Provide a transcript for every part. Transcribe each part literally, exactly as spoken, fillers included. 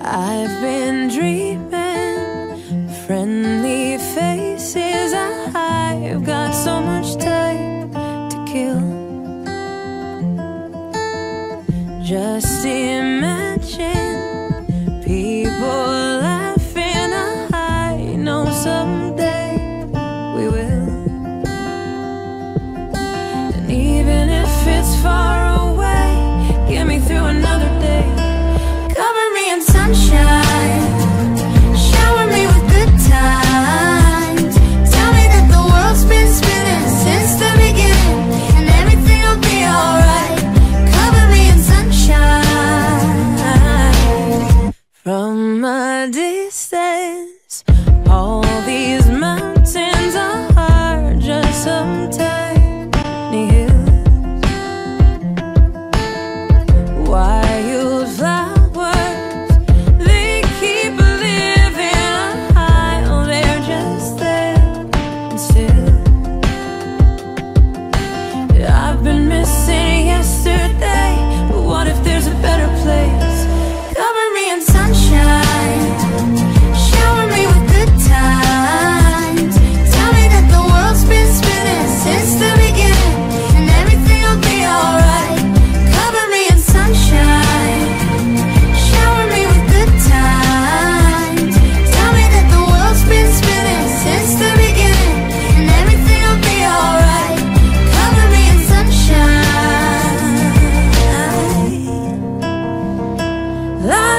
I've been dreaming, friendly faces. I've got so much time to kill. Just imagine people laughing. I know someday we will. And even if it's far away, get me through another day. Cover me in sunshine, shower me with good times. Tell me that the world's been spinning since the beginning, and everything will be alright. Cover me in sunshine. From a distance, all these mountains are just some tiny hills. Wildflowers, they keep living high. Oh, they're just there and still. I've been missing yesterday, but what if there's a better place? Cover me in sunshine, shower me with good times. Tell me that the world's been spinning since the beginning, and everything will be alright. Cover me in sunshine, shower me with good times. Tell me that the world's been spinning since the beginning, and everything will be alright. Cover me in sunshine. La la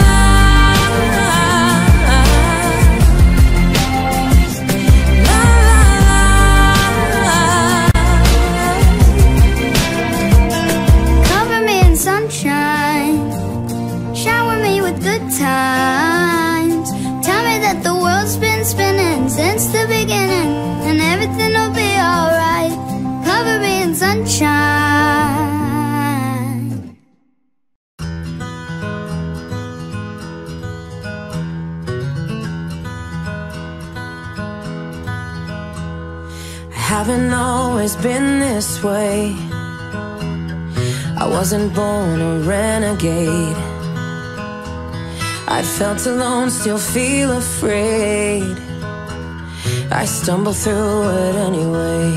Cover me in sunshine, shower me with good times. Tell me that the world's been spinning since the beginning, and everything will be alright. Cover me in sunshine. I haven't always been this way. I wasn't born a renegade. I felt alone, still feel afraid. I stumble through it anyway.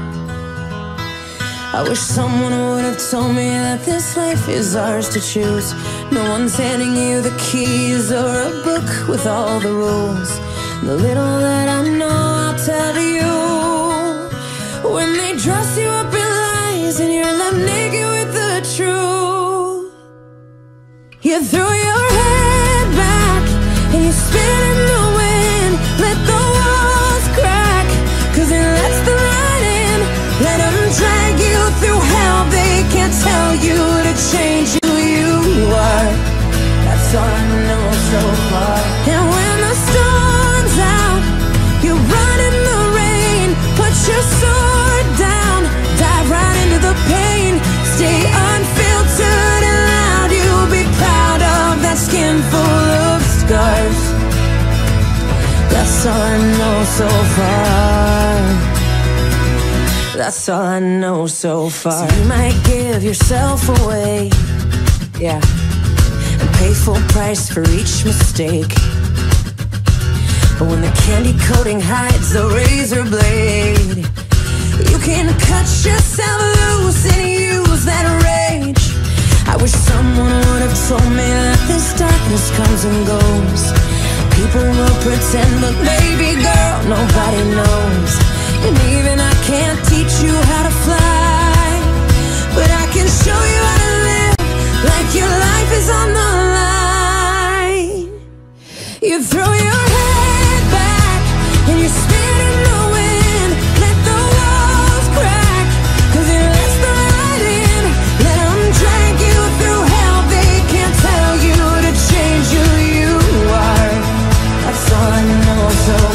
I wish someone would have told me that this life is ours to choose. No one's handing you the keys or a book with all the rules. The little that I know I'll tell you. When they dress you up in lies and you're left naked with the truth, you throw your head back and you spin in the wind. Let the walls crack, cause it lets the light in. Let them drag you through hell. They can't tell you to change who you are. That's all I know so far. And when the storm's out, you run in the rain. Put your sword down, dive right into the pain. Stay unfiltered and loud. You'll be proud of that skin full of scars. That's all I know so far. That's all I know so far. So you might give yourself away, yeah, and pay full price for each mistake. But when the candy coating hides the razor blade, you can cut yourself loose and use that rage. I wish someone would have told me that this darkness comes and goes. People will pretend, but baby girl, nobody knows. And even I can't teach you how to fly, but I can show you how to live like your life is on the line. You throw your head back and you spin in the wind. Let the walls crack, cause it lets the light in. Let them drag you through hell. They can't tell you to change who you are. That's all I know so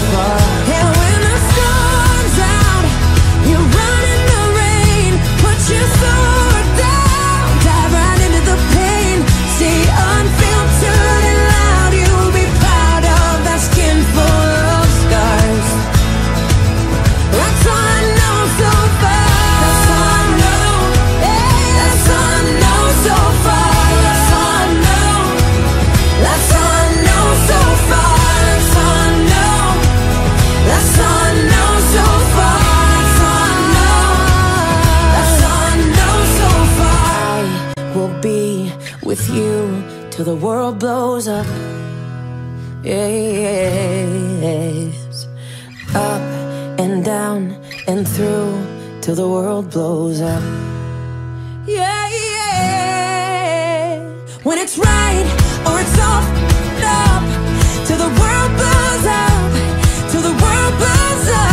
till the world blows up. Yes, up and down and through till the world blows up. Yeah, yeah. When it's right or it's off and up till the world blows up, till the world blows up.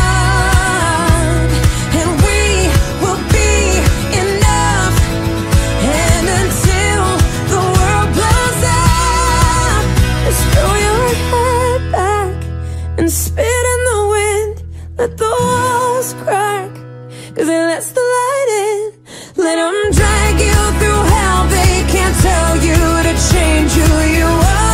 And we will be enough. And until the world blows up, just throw your head back and spit in the wind. Let the walls crack, 'cause it lets the light in. Let them drag you through hell. They can't tell you to change who you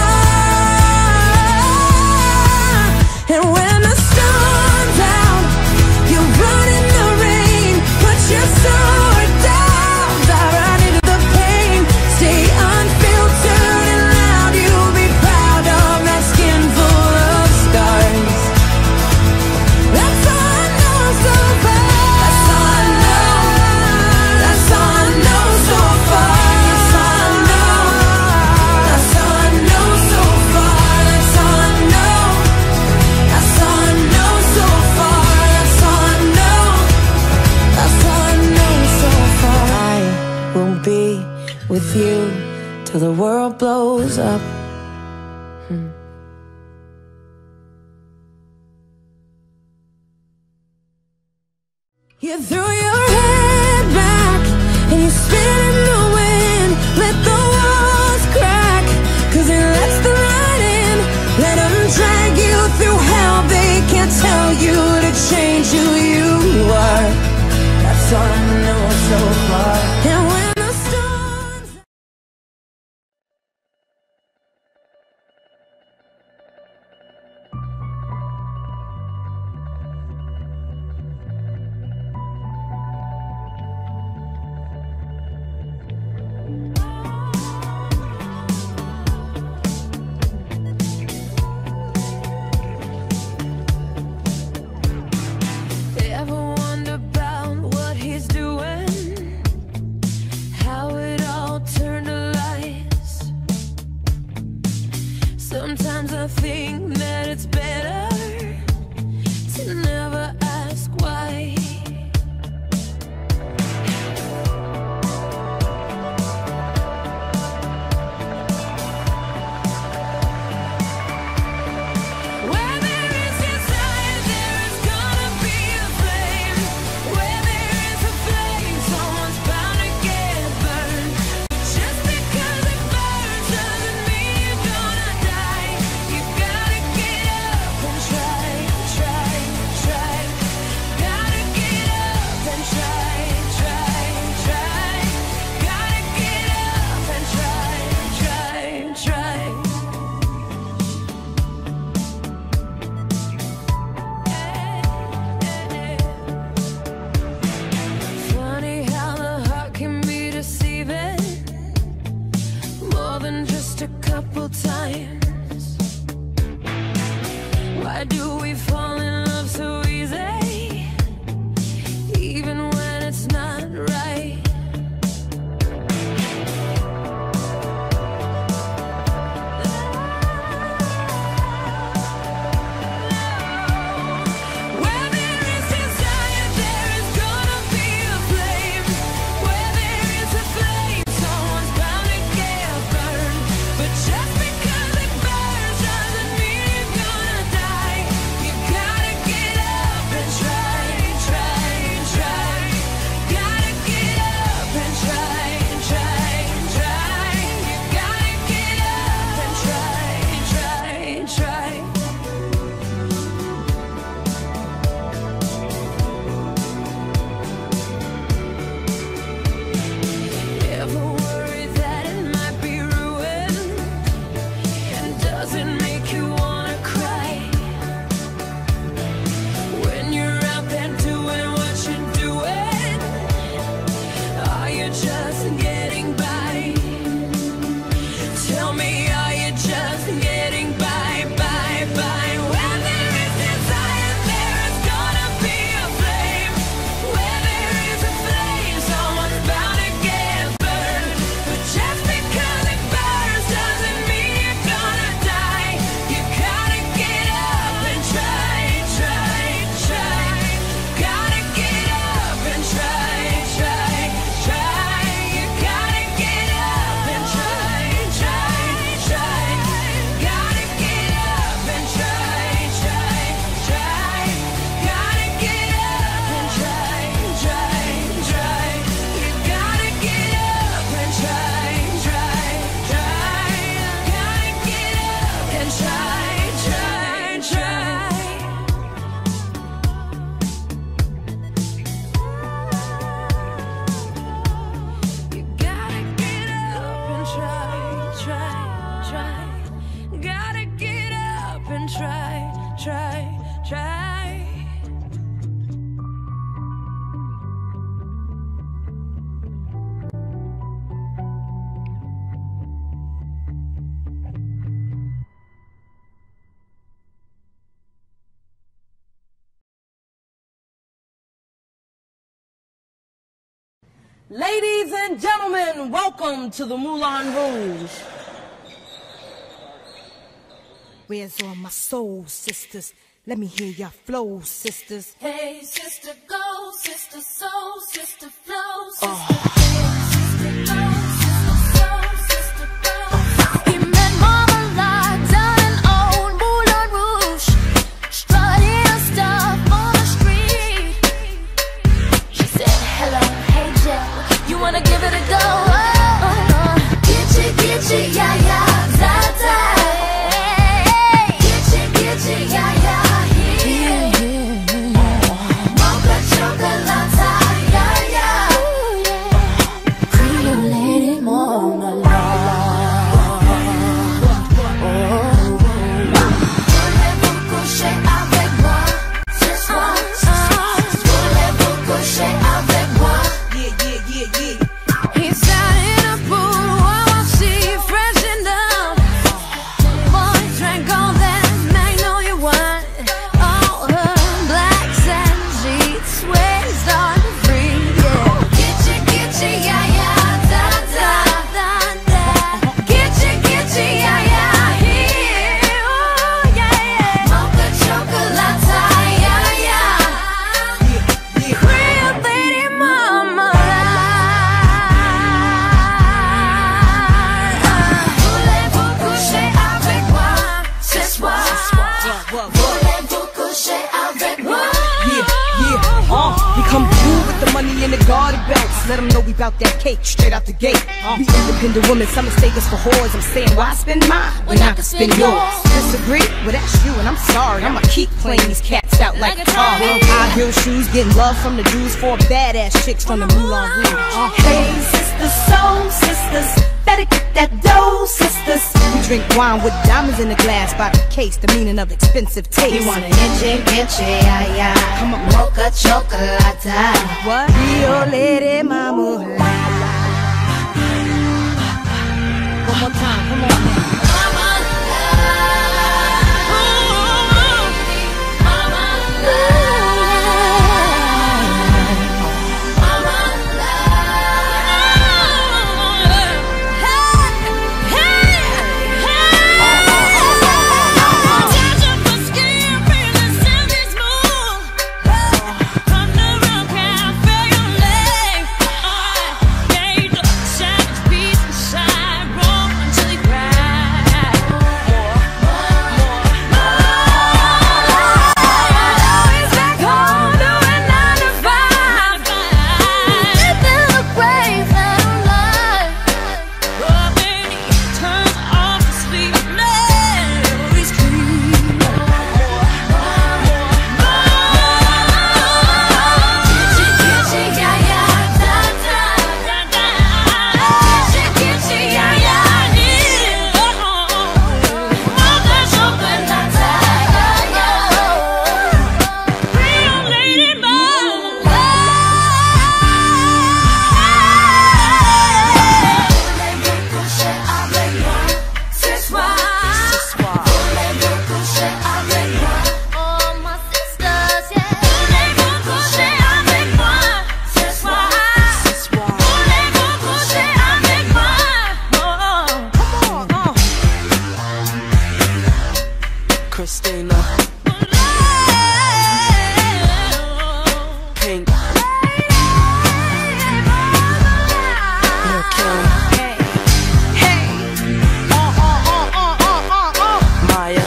are. And when the storm's out, you run in the rain. Put your sword down, dive right into the pain. Stay unfiltered and loud. You'll be proud of that skin full of scars. That's all I know so far. That's all I know. That's all I know so far. That's all I know. That's all I know so far. That's all I know. That's all I know so far. That's all I know. That's all I know so far. I will be with you till the world blows up. Hmm. You threw your head back and you spit in the wind. Let the walls crack, 'cause it lets the light in. Let them drag you through hell. They can't tell you to change who you are. That's all I know so far. And when the storms ever wonder about what he's doing, how it all turned to lies. Sometimes I think that it's better to never ask why. Where there is desire, there is gonna be a flame. Where there is a flame, someone's bound to get burned. But just because it burns doesn't mean you're gonna die. You gotta get up and try, try, try. Gotta get up and try, try, try. Gotta get up and try, try, try. Funny how the heart can be deceiving, more than just a couple times. Why do we fall in love so easy, even when it's not right? Where there is desire, there is gonna be a flame. Where there is a flame, someone's bound to get burned. But just because it burns doesn't mean you're gonna die. You gotta get up and try, try, try. Gotta get up and try, try, try. You gotta get up and try, try, try. Ever worry that it might be ruined? And does it make you wanna cry? When you're out there doing what you're doing, are you just getting by? Tell me, are you just getting by, by, by? Where there is desire, there is gonna be a flame. Where there is a flame, someone's bound to get burned. But just because it burns doesn't Ladies and gentlemen, welcome to the Moulin Rouge. Where's all my soul sisters? Let me hear your flow, sisters. Hey, sister, go, sister, soul, sister, flow, sister. Oh. Let them know we bout that cake straight out the gate. We independent women, some mistake us for whores. I'm saying, why spend mine when I can spend yours? Disagree? Well, that's you, and I'm sorry. I'ma keep playing these cats out like guitar. High heel shoes, getting love from the dudes, four badass chicks from the Moulin Rouge. Uh, hey, sisters, soul sisters, better get that dough, sisters. We drink wine with diamonds in the glass by the case, the meaning of expensive taste. You want an inche, inche, ay, ay. Come on, mocha chocolate. What? Rio Lady Mama. One more time, come on. Mama love. Mama love. Mama love. Hey, hey, hey. Touch up my skin, feel the silky smooth. Come around, can't feel your leg. Gauge the savage beast inside, roll until you cry. Always back home doing nine to five. Living the brave and alive. Oh, baby, turns off the sleep. Memories creep. Kitschy, kitschy, yeah, yeah, da, da, da, da. Kitschy, kitschy, yeah, yeah, yeah. Mocha chocolate, yeah, yeah. Real lady mama. Voulez-vous coucher avec moi ce soir? Voulez-vous coucher avec moi? Oh, my sisters, yeah. Voulez-vous coucher avec moi ce soir? Voulez-vous coucher avec moi? Oh, Come on, uh. Christina, Pink, Lil' Kim, Maya,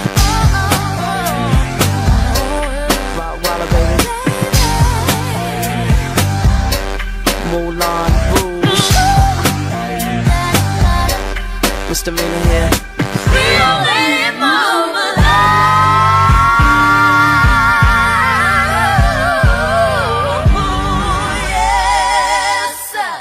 Rottweiler baby, Moulin Rouge, Misdemeanor here. Real lady mama. Yes, sir.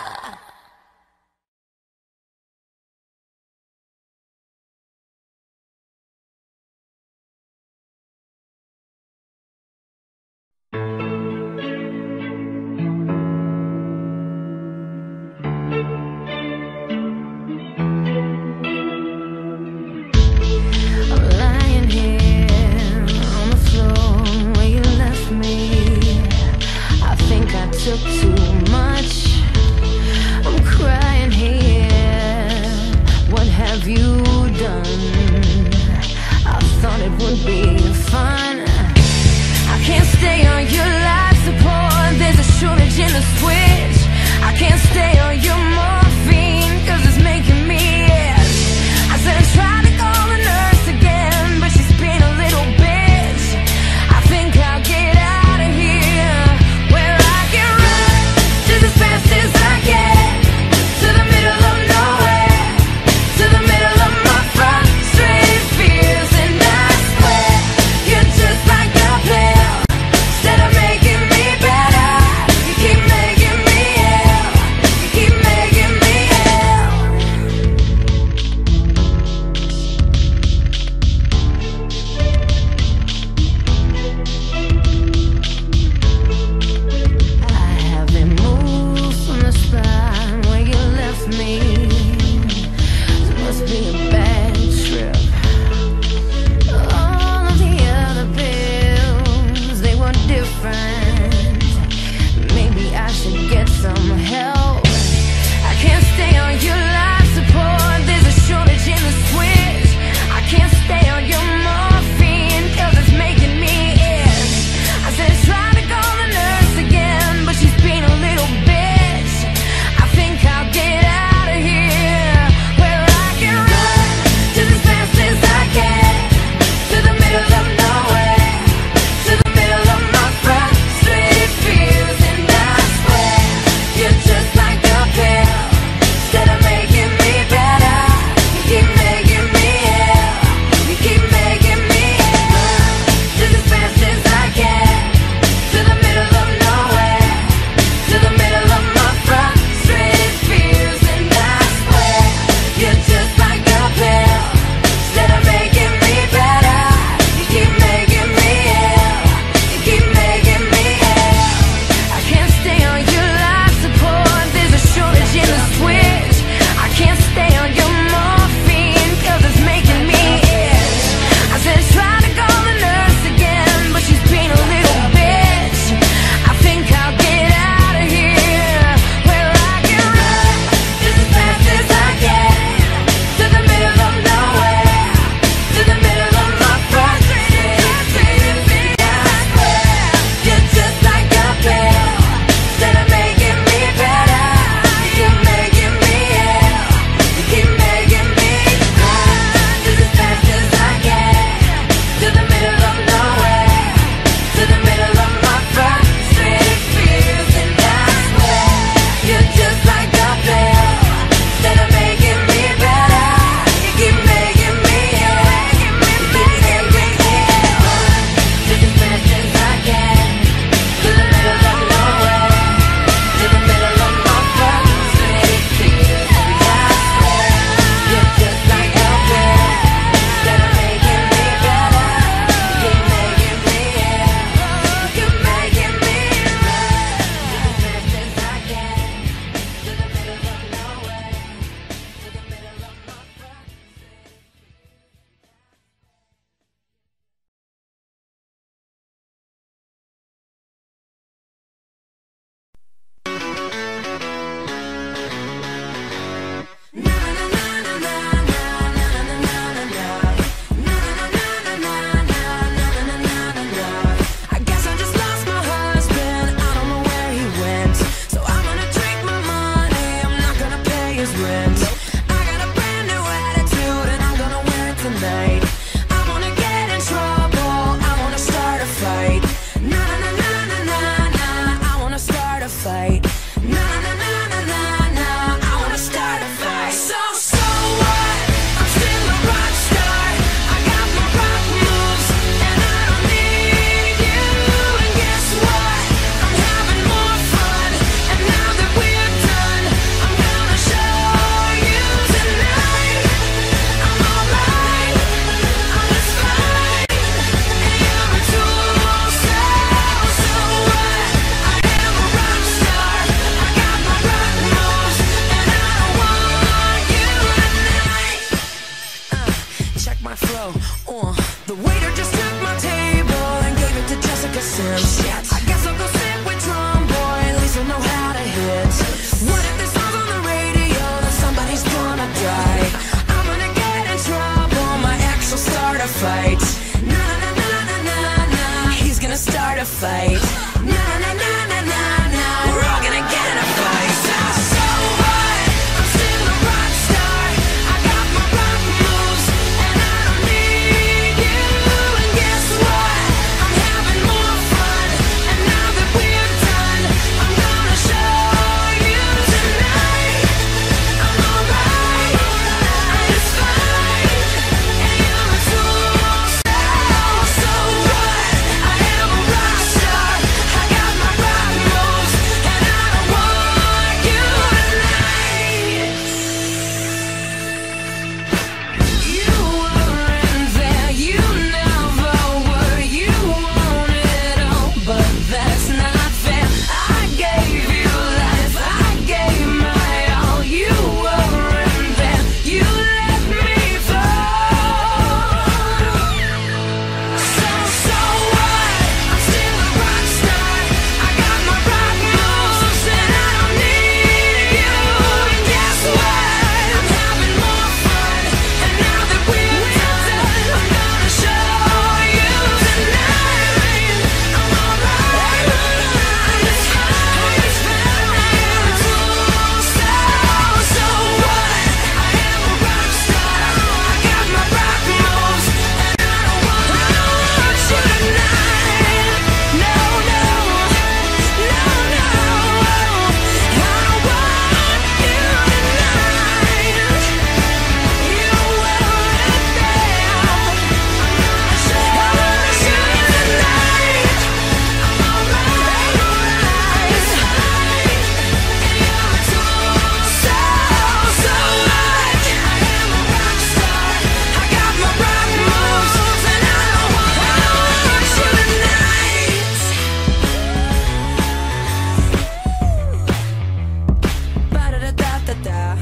fight. Na na na na na na. He's gonna start a fight. Na na na na na na. We're all gonna get in a fight. So, so what? I'm still a rock star. I got my rock moves, and I don't need you. And guess what? I'm having more fun. And now that we're done, I'm gonna show you tonight. I'm alright. It's fine. And you're a tool. So, so what? I am a rock star. I got my rock moves, and I don't want you tonight. You weren't there, you never were. You want it all, but that's not fair. I gave you life, I gave my all. You weren't there, you let me fall. So, so what? I'm still a rock star. I got my rock moves, and I don't need you. And guess what? I'm having more fun. And now that we're done, I'm gonna show you tonight. I'm alright. It's fine. It's fine. So, so what? I am a rock star. I got my rock moves, and I don't want you tonight. No, no, no, no. I don't want you tonight. You weren't there. I'm gonna show you tonight. I'm alright. It's fine. And you're a tool. So, so what? I am a rock star. I got my rock moves, and I don't want you tonight. Ba-da-da-da-da-da.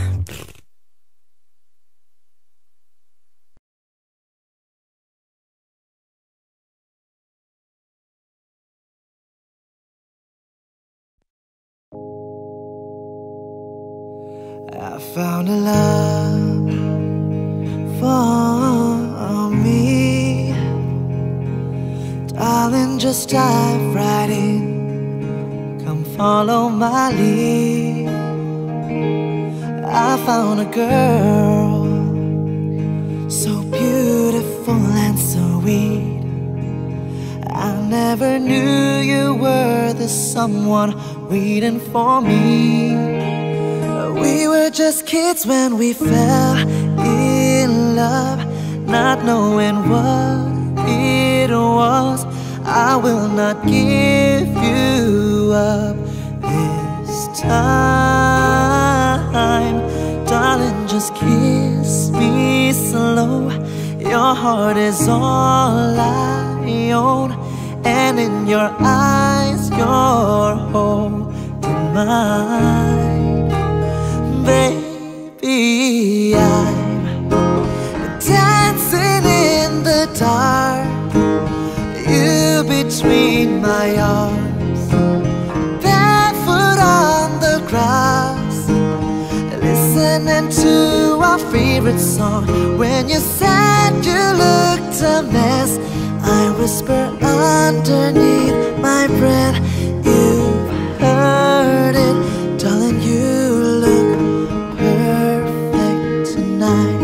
I found a love for me. Darling, just dive right in. Come follow my lead. I found a girl so beautiful and so sweet. I never knew you were the someone waiting for me. We were just kids when we fell in love, not knowing what it was. I will not give you up this time. Darling, just kiss me slow. Your heart is all I own, and in your eyes you're holding mine. Baby, I'm dancing in the dark, you between my arms, barefoot on the grass, listening to our favorite song. When you said you looked a mess, I whisper underneath my breath, you've heard it, darling, you look perfect tonight.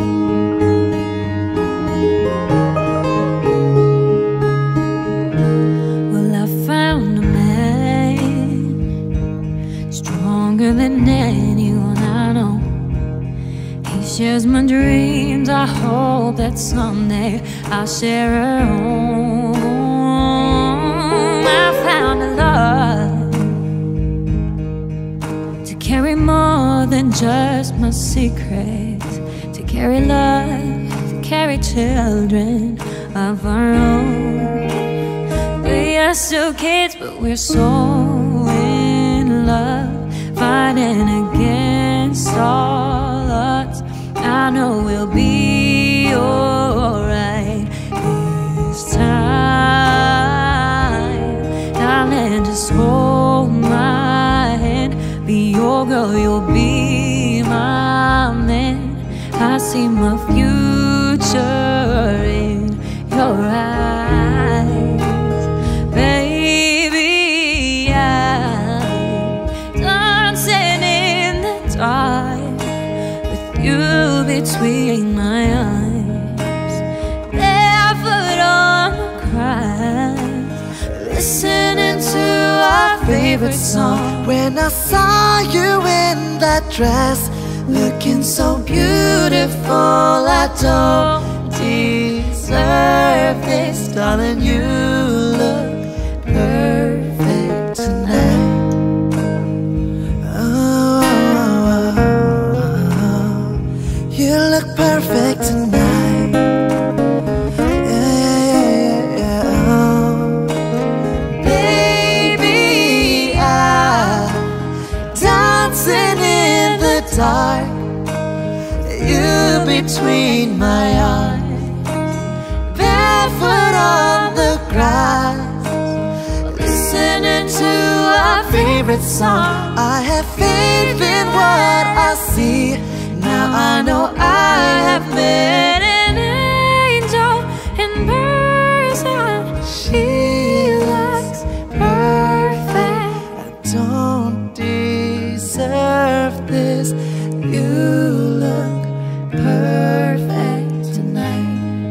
Well, I found a man stronger than anyone I know. He shares my dreams. I hope that someday I'll share her home. I found a love to carry more than just my secrets, to carry love, to carry children of our own. We are still kids, but we're so in love, fighting against all odds. I know we'll be alright this time. Darling, just hold my hand, be your girl, you'll be my man. I see my future in your eyes. Baby, I'm dancing in the dark with you between my eyes, barefoot on the grass, listening to our favorite song. When I saw you in that dress, looking so beautiful, I don't deserve this. Darling, you look perfect tonight. Oh, oh, oh, you look perfect tonight. Yeah, yeah, yeah, oh. Baby, I'm dancing in the dark, you between my eyes, barefoot on the grass, listening to our favorite song. I have faith in what I see. Now I know I have met an angel in person. She looks perfect. I don't deserve this. You look perfect tonight.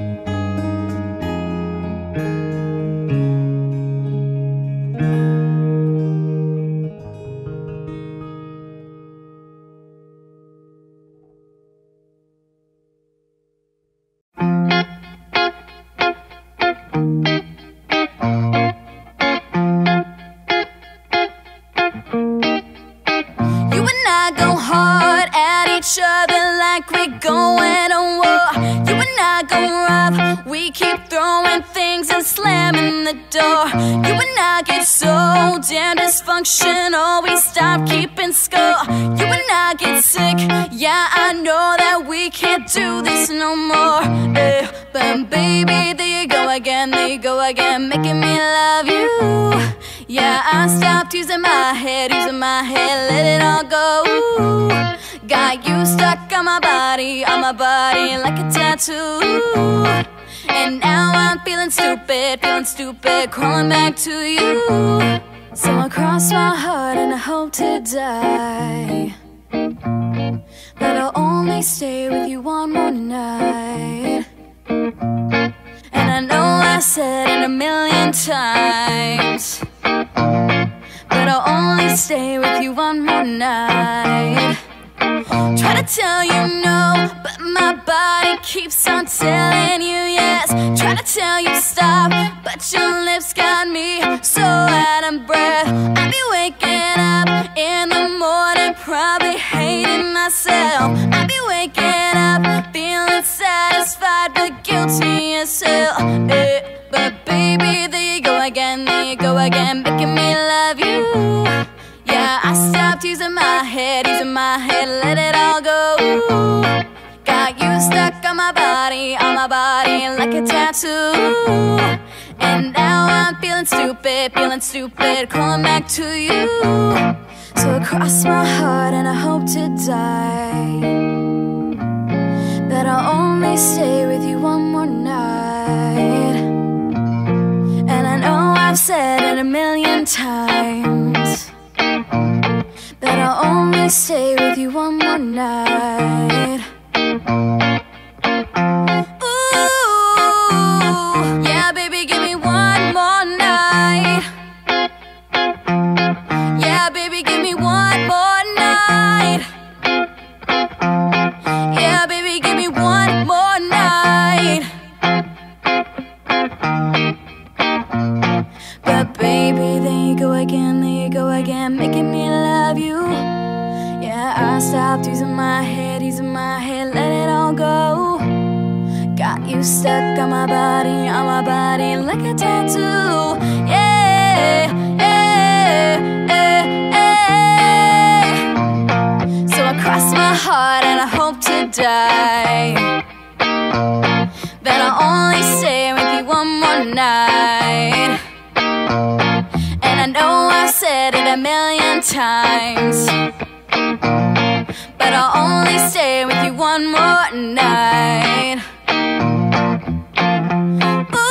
You and I go hard at each other like we're going to war. You and I go rough, we keep throwing things and slamming the door. You and I get so damn dysfunctional, we stop keeping score. You and I get sick, yeah, I know that we can't do this no more. Eh, but baby, there you go again, there you go again, making me love you. Yeah, I stopped using my head, using my head, let it all go. Got you stuck on my body, on my body like a tattoo. And now I'm feeling stupid, feeling stupid, crawling back to you. So I cross my heart and I hope to die, but I'll only stay with you one more night. And I know I said it a million times, but I'll only stay with you one more night. Try to tell you no, but my body keeps on telling you yes. Try to tell you stop, but your lips got me so out of breath. I'll be waking up in the morning, probably hating myself. I'll be waking up feeling satisfied but guilty as hell. Eh, but baby, there you go again, there you go again, making me love you. Yeah, I stopped using my head, using my head, let it all go. Got you stuck on my body, on my body like a tattoo. And now I'm feeling stupid, feeling stupid, calling back to you. So I cross my heart and I hope to die, that I'll only stay with you one more night. And I know I've said it a million times, that I'll only stay with you one more night. Ooh, yeah, baby, give me one more night. Yeah, baby, give me one more night. Yeah, baby, give me one more night. But baby, there you go again, there you go again, making me love you. Yeah, I stopped using my head, using my head, let it all go. Got you stuck on my body, on my body like a tattoo. Yeah, yeah, yeah, yeah. So I cross my heart and I hope to die, that I'll only stay with you one more night. And I know I've said it a million times, but I'll only stay with you one more night. Ooh.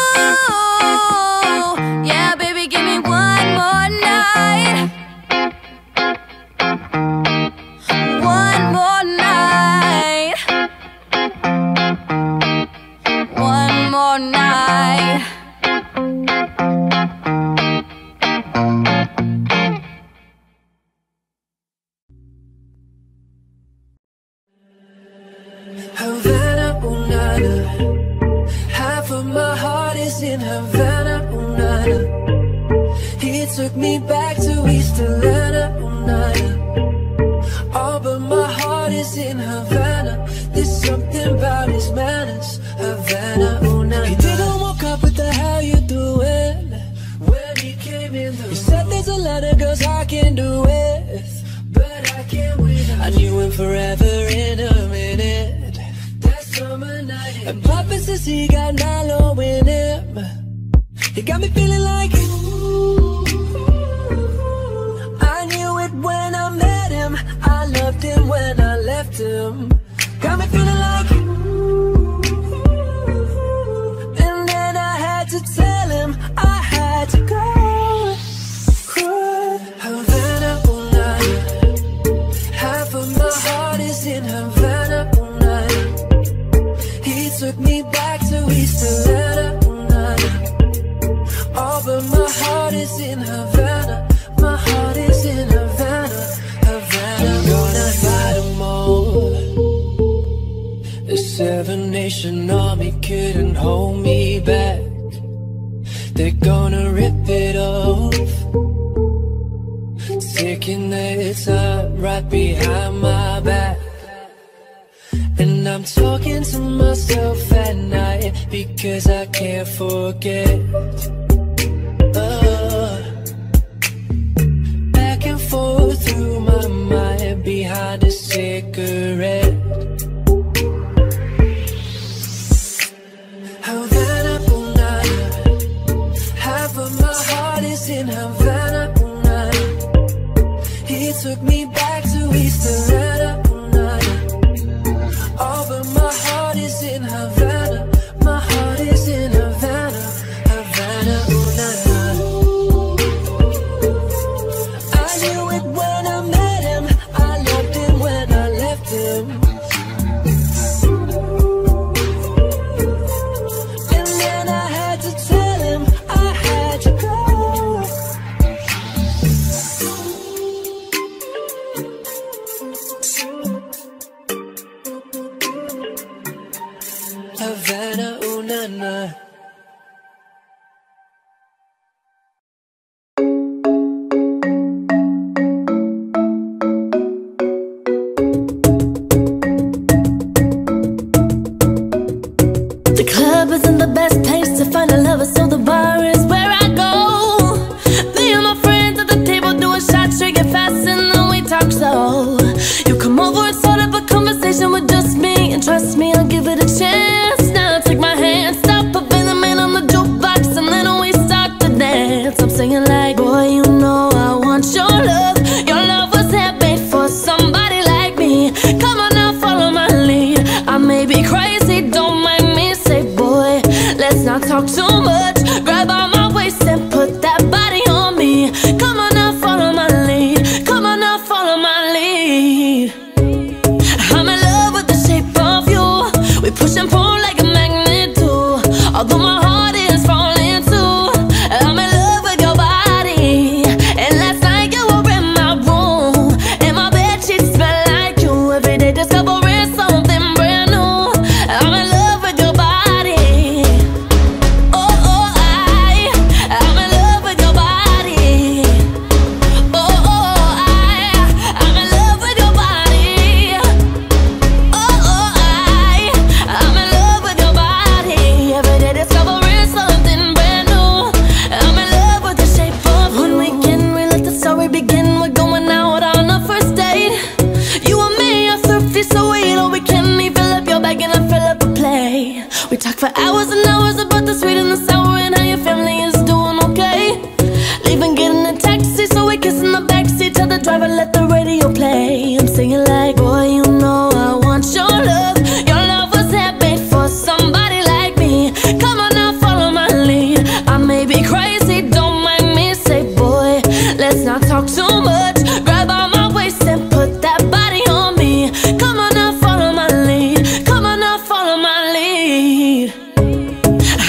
Havana, ooh na na. Half of my heart is in Havana, ooh na na. He took me back to East Atlanta, ooh na na. Oh, but my heart is in Havana. There's something about his manners. Havana, ooh na na. He didn't walk up, what the hell you doing? When he came in the room, he said there's a lot of girls I can do with, but I can't win. I knew him forever in a minute. That summer night, and Papa says he got Nilo in him. He got me feeling like, ooh. I knew it when I met him. I loved him when I left him. Got me feeling like, ooh. And then I had to tell him I had to go. Havana, ooh na na. Half of my heart is in Havana, ooh na na. He took me back to East Atlanta, ooh na na. Oh, but my heart is in Havana. My heart is in Havana, Havana. I'm gonna fight them all. The Seven Nation Army couldn't hold me back. They're gonna rip it off, taking their time right behind my back. And I'm talking to myself at night because I can't forget. uh, Back and forth through my mind behind a cigarette. Havana, ooh na na. Half of my heart is in Havana, ooh na na. He took me back to East Atlanta, ooh na na. Oh, but my heart is in Havana. My heart is in Havana, Havana, ooh na na. I knew it when I met him. I loved him when I left him. And then I had to tell him I had to go. Havana, ooh na na. The club isn't the best place to find a lover, so the bar is where I go. Me and my friends at the table doing shots, drinking fast, and then we talk slow. You come over and start up a conversation with just me, and trust me, I'll give it a chance. Now take my hand, stop, put the man on the jukebox, and then we start to dance. I'm singing like, boy, you know I want your love. Your love was handmade for somebody like me. Come on now, follow my lead. I may be crazy, don't mind me. Say, boy, let's not talk too much. Grab on my waist and put that body on me. Come on now, follow my lead. Come on now, follow my lead. I'm in love with the shape of you. We push and pull like a magnet do. Although my heart is falling too, I'm in love with your body. And last night you were in my room, and my bedsheets smell like you. Every day discovering something brand new. I'm in love with your body. Oh, oh, I, I'm in love with your body. Oh, oh, I, I'm in love with your body. Oh, oh, I, I'm in love with your body. Every day discovering something brand new. I'm in love with the shape of you. One weekend we let the story begin. We're going out on a first date. You and me are thrifty, so we know we can. You fill up your bag and I fill up a plate. We talk for hours and hours about the sweet and the sour and how your family is doing okay. Leaving, getting a taxi, so we kiss in the backseat. Tell the driver, let the radio play. I'm singing like, boy, you know I want your love. Your love was handmade for somebody like me. Come on now, follow my lead. I may be crazy, don't mind me. Say, boy, let's not talk too much. Grab on my waist and put that body on me. Come on now, follow my lead. Come on now, follow my lead.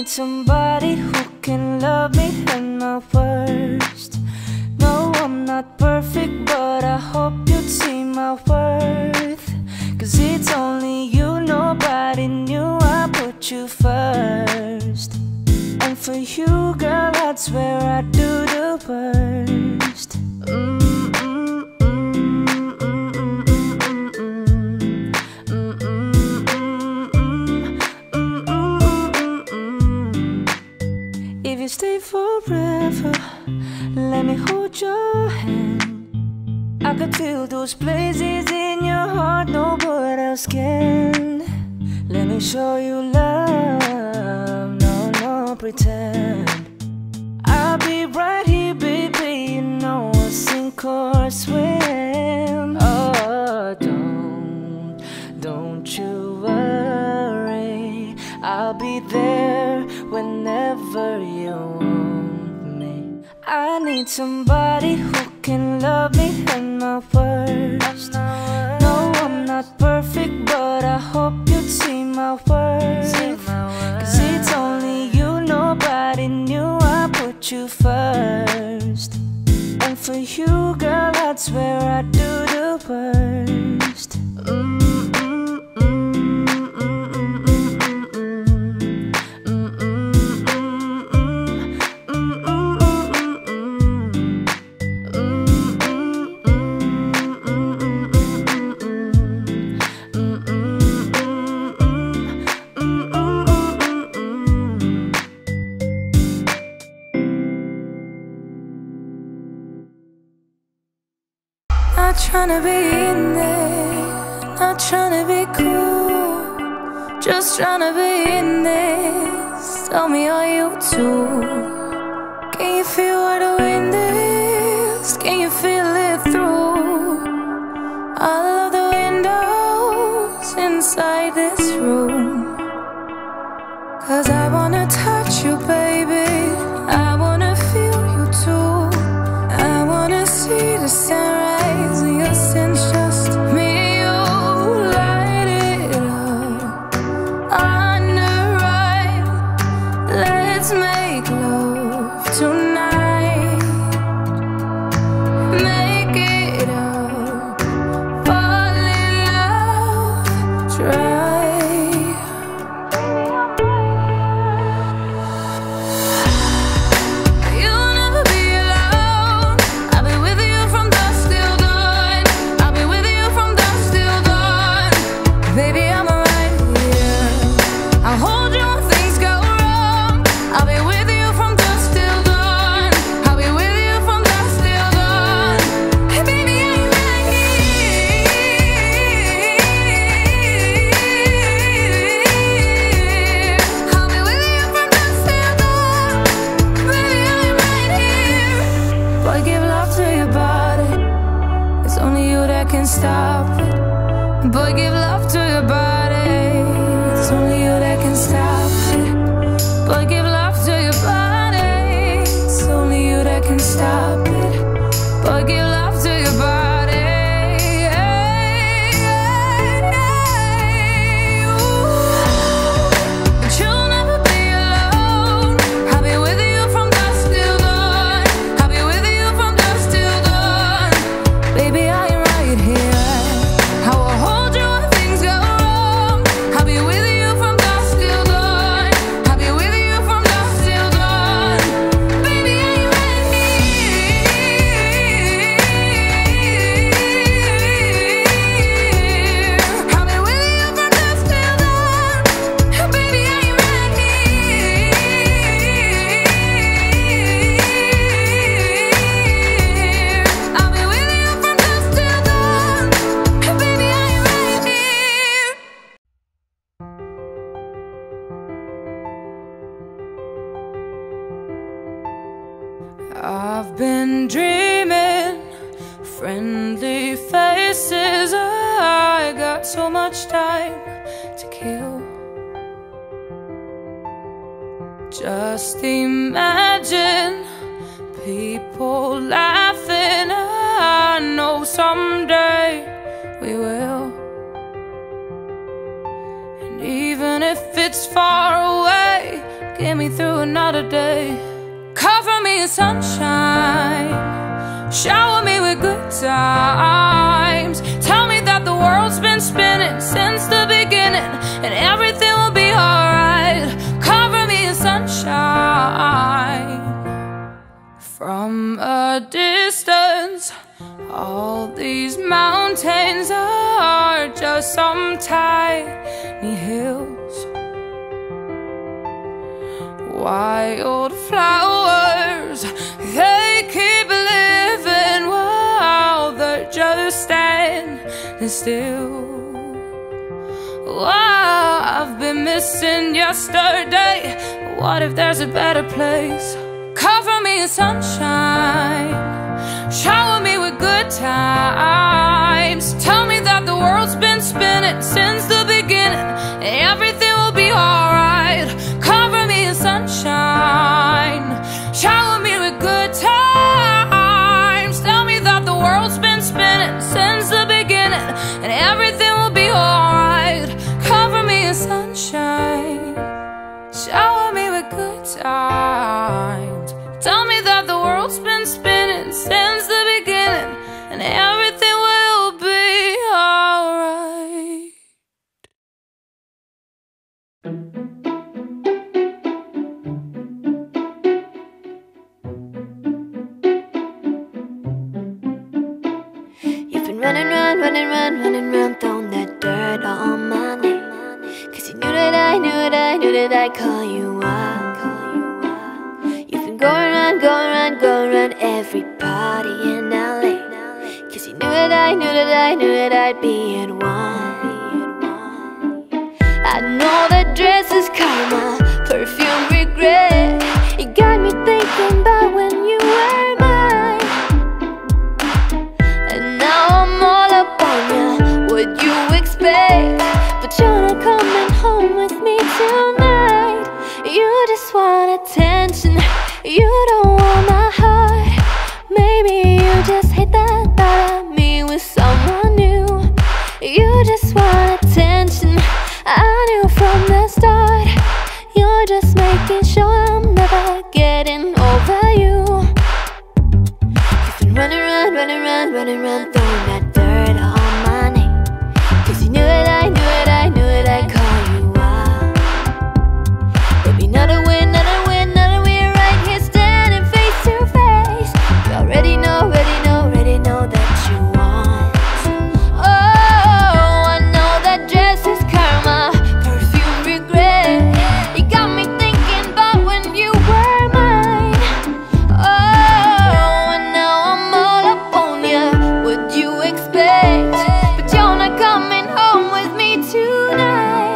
need somebody who can love me at my worst. No, I'm not perfect, but I hope you'd see my worth. Cause it's only you, nobody knew I put you first. And for you, girl, I'd swear I'd do the worst. mm. If you stay forever, let me hold your hand. I could feel those places in your heart nobody else can. Let me show you love, no, no pretend. I'll be right here, baby, you know I'll sink or swim. Oh, don't, don't you worry, I'll be there whenever you want me. I need somebody who can love me at my worst. No, I'm not perfect, but I hope you'd see my worth. Cause it's only you, nobody knew I put you first. And for you, girl, I'd swear I'd do the worst. mm. Not tryna be in there, not tryna be cool, just tryna be in this. Tell me, are you too? Can you feel where the wind is? Can you feel it through all of the windows inside this room? Cause I wanna touch you, baby, I wanna feel you too. I wanna see the sunrise in your sins, just me and you. Light it up on the right. Let's make love tonight. Make it up, fall in love, try. You'll never be alone. I'll be with you from dusk till dawn. I'll be with you from dusk till dawn. Baby, I'm right here. I'll hold you when things go wrong. I'll be with you from dusk till dawn. I'll be with you from dusk till dawn. Hey, baby, I'm right here. I'll be with you from dusk till dawn. Baby, I'm right here. Boy, give love to your body. It's only you that can stop it. Boy, give love to your body. It's only you that can stop it. Boy, give love to your body. It's only you that can stop it. Boy, give love to your body. Hey, hey, hey, ooh. But you'll never be alone. I'll be with you from dusk till dawn. I'll be with you from dusk till dawn. Baby, I am right here. I will hold you when things go wrong. I'll be with you from dusk till dawn. I'll be with you from dusk till dawn. Baby, I am right here. I'll be with you from dusk till dawn. Baby, I am right here. I'll be with you from dusk till dawn. Baby, I am right here. I've been dreaming friendly faces. I got so much time to kill. Just imagine people laughing. I know someday we will. And even if it's far away, give get me through another day. Cover me in sunshine, shower me with good times. Tell me that the world's been spinning since the beginning, and everything will be alright. Cover me in sunshine. From a distance, all these mountains are just some tiny hills. Wild flowers, they keep living while they're just standing still. Wow, I've been missing yesterday. What if there's a better place? Cover me in sunshine, shower me with good times. Tell me that the world's been spinning since the beginning, and everything will be alright. Cover me in sunshine, shower me with good times. Tell me that the world's been spinning since the beginning, and everything will be alright. Cover me in sunshine, shower me with good times. Tell me that the world's been spinning since the beginning, and everything will be alright. You've been running round, running round, running round, throwing that dirt on my name. Cause you knew that I knew that I knew that I'd call you up. Going around, going around, going around every party in L A. Cause you knew that I knew that I knew that I'd be at one. I know that dress is karma, perfume regret. You got me thinking about when you were mine. And now I'm all up on ya, what you expect? But you're not coming home with me tonight. You just want attention, you don't want my heart. Maybe you just hate the thought of me with someone new. You just want attention, I knew from the start. You're just making sure I'm never getting over you. You've been running around, running around, running around, throwing that dirt on my name. Cause you knew it, I knew it, I knew it, I'd call you up. There'll be another win, another win, another win. Already know, already know, already know that you want. Oh, I know that dress is karma, perfume regret. You got me thinking about when you were mine. Oh, and now I'm all up on ya, what you expect? But you're not coming home with me tonight.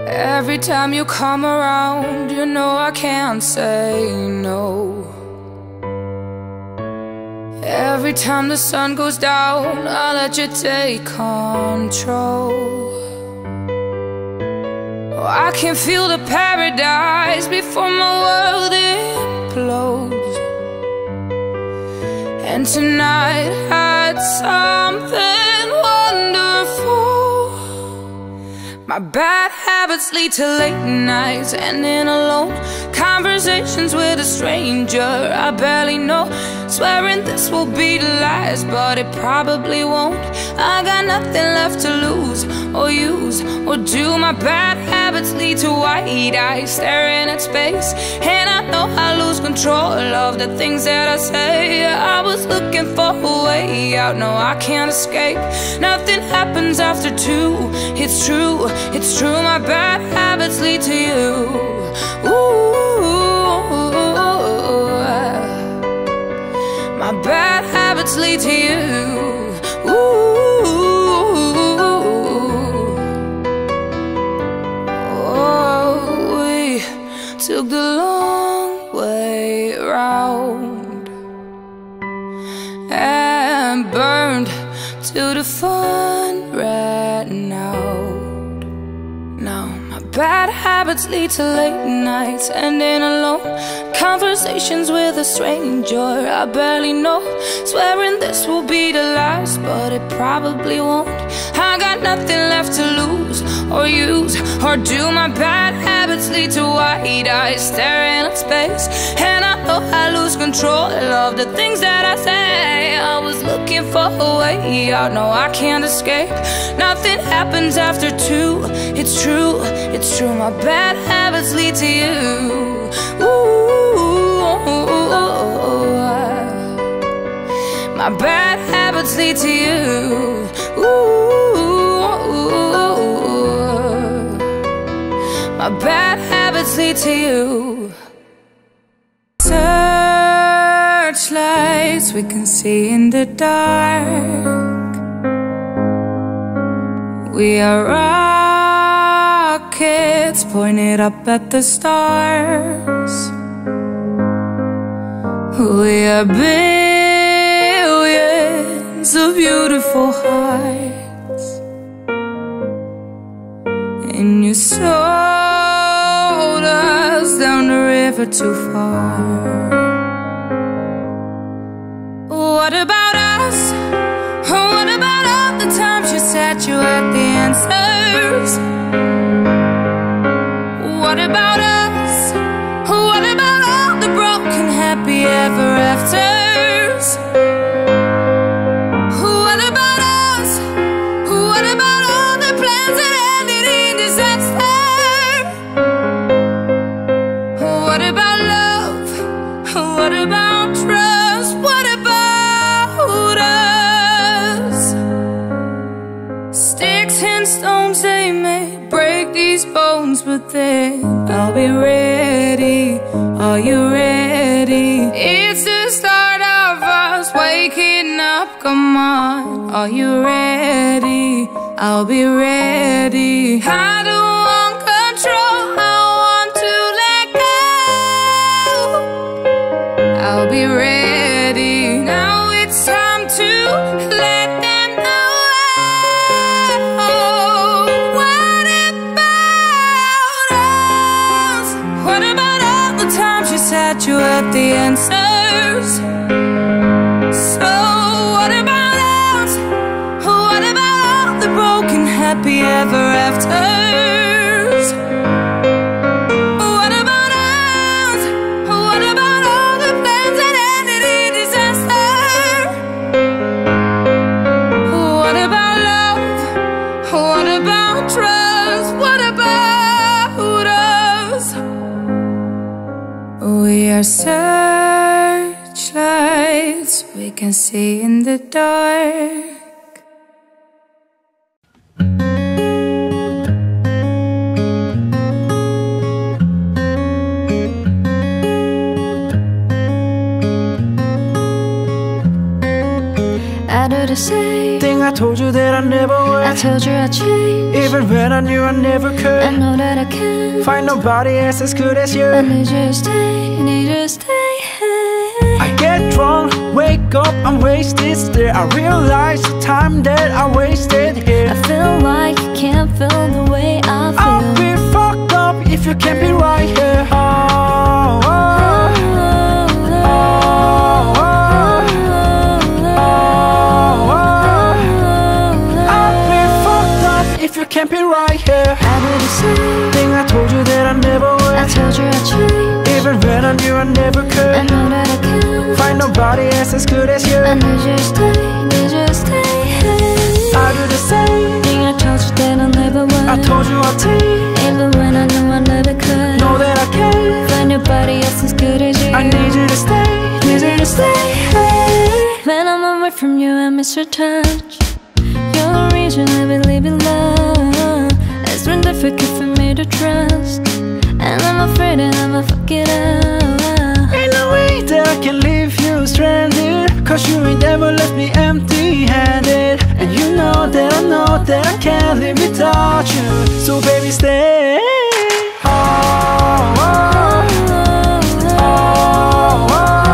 Every time you come around, you know I can't say no. Every time the sun goes down, I let you take control. Oh, I can feel the paradise before my world implodes. And tonight had something wonderful. My bad habits lead to late nights, ending alone. Conversations with a stranger I barely know. Swearing this will be the last, but it probably won't. I got nothing left to lose or use or do. My bad habits lead to white eyes staring at space, and I know I lose control of the things that I say. I was looking for a way out, no I can't escape. Nothing happens after two, it's true, it's true. My bad habits lead to you. Ooh, my bad habits lead to you. Ooh, oh, we took the long way round and burned till the fun ran out. Now my bad habits lead to late nights, ending alone. Conversations with a stranger I barely know. Swearing this will be the last, but it probably won't. I got nothing left to lose or use or do. My bad habits lead to white eyes staring at space, and I know I lose control of the things that I say. I was looking for a way out, no I can't escape. Nothing happens after two, it's true, it's true. My bad habits lead to you. Ooh, my bad habits lead to you. Ooh, my bad habits lead to you. Searchlights we can see in the dark. We are rockets pointed up at the stars. We are billions of beautiful hearts, and you sold us down the river too far. What about us? What about all the times you said you had the answers? What about us? What about all the broken happy ever afters? What about us? What about all the plans that ended in disaster? What about love? What about trust? What about us? Sticks and stones, they may break these bones, but then I'll be ready. Are you ready? It's the start of us waking up, come on. Are you ready? I'll be ready. I don't want control, I want to let go. I'll be ready. Now it's time to let them know. What about us? What about all the times you said you had the answers? So what about us? What about all the broken happy ever afters? What about us? What about all the plans that ended in disaster? What about love? What about trust? What about us? We are searchlights we can see in the dark. I do the same thing I told you that I never would. I told you I'd change, even when I knew I never could. I know that I can't find nobody else as good as you. I need you to stay, need you to stay. I get drunk, wake up, I'm wasted still. I realize the time that I wasted here. I feel like you can't feel the way I feel. I'll be fucked up if you can't be right here. Oh, oh, oh, oh, oh, oh. I'll be fucked up if you can't be right here. I do the same thing I told you that I never would. I told you I'd change, even when I knew I never could. I know that I can't find nobody else as good as you. I need you to stay, need you to stay. I do the same thing I told you that I never would. I told you I'd take, even when I knew I never could. Know that I can't find nobody else as good as you. I need you to stay, need you to stay. When I'm away from you, I miss your touch. You're the reason I believe in love. It's been difficult for me to trust, and I'm afraid that I'ma fuck it up. Ain't no way that I can leave you stranded, cause you ain't ever left me empty-handed. And you know that I know that I can't live without you. So baby stay. Oh, oh, oh, oh, oh,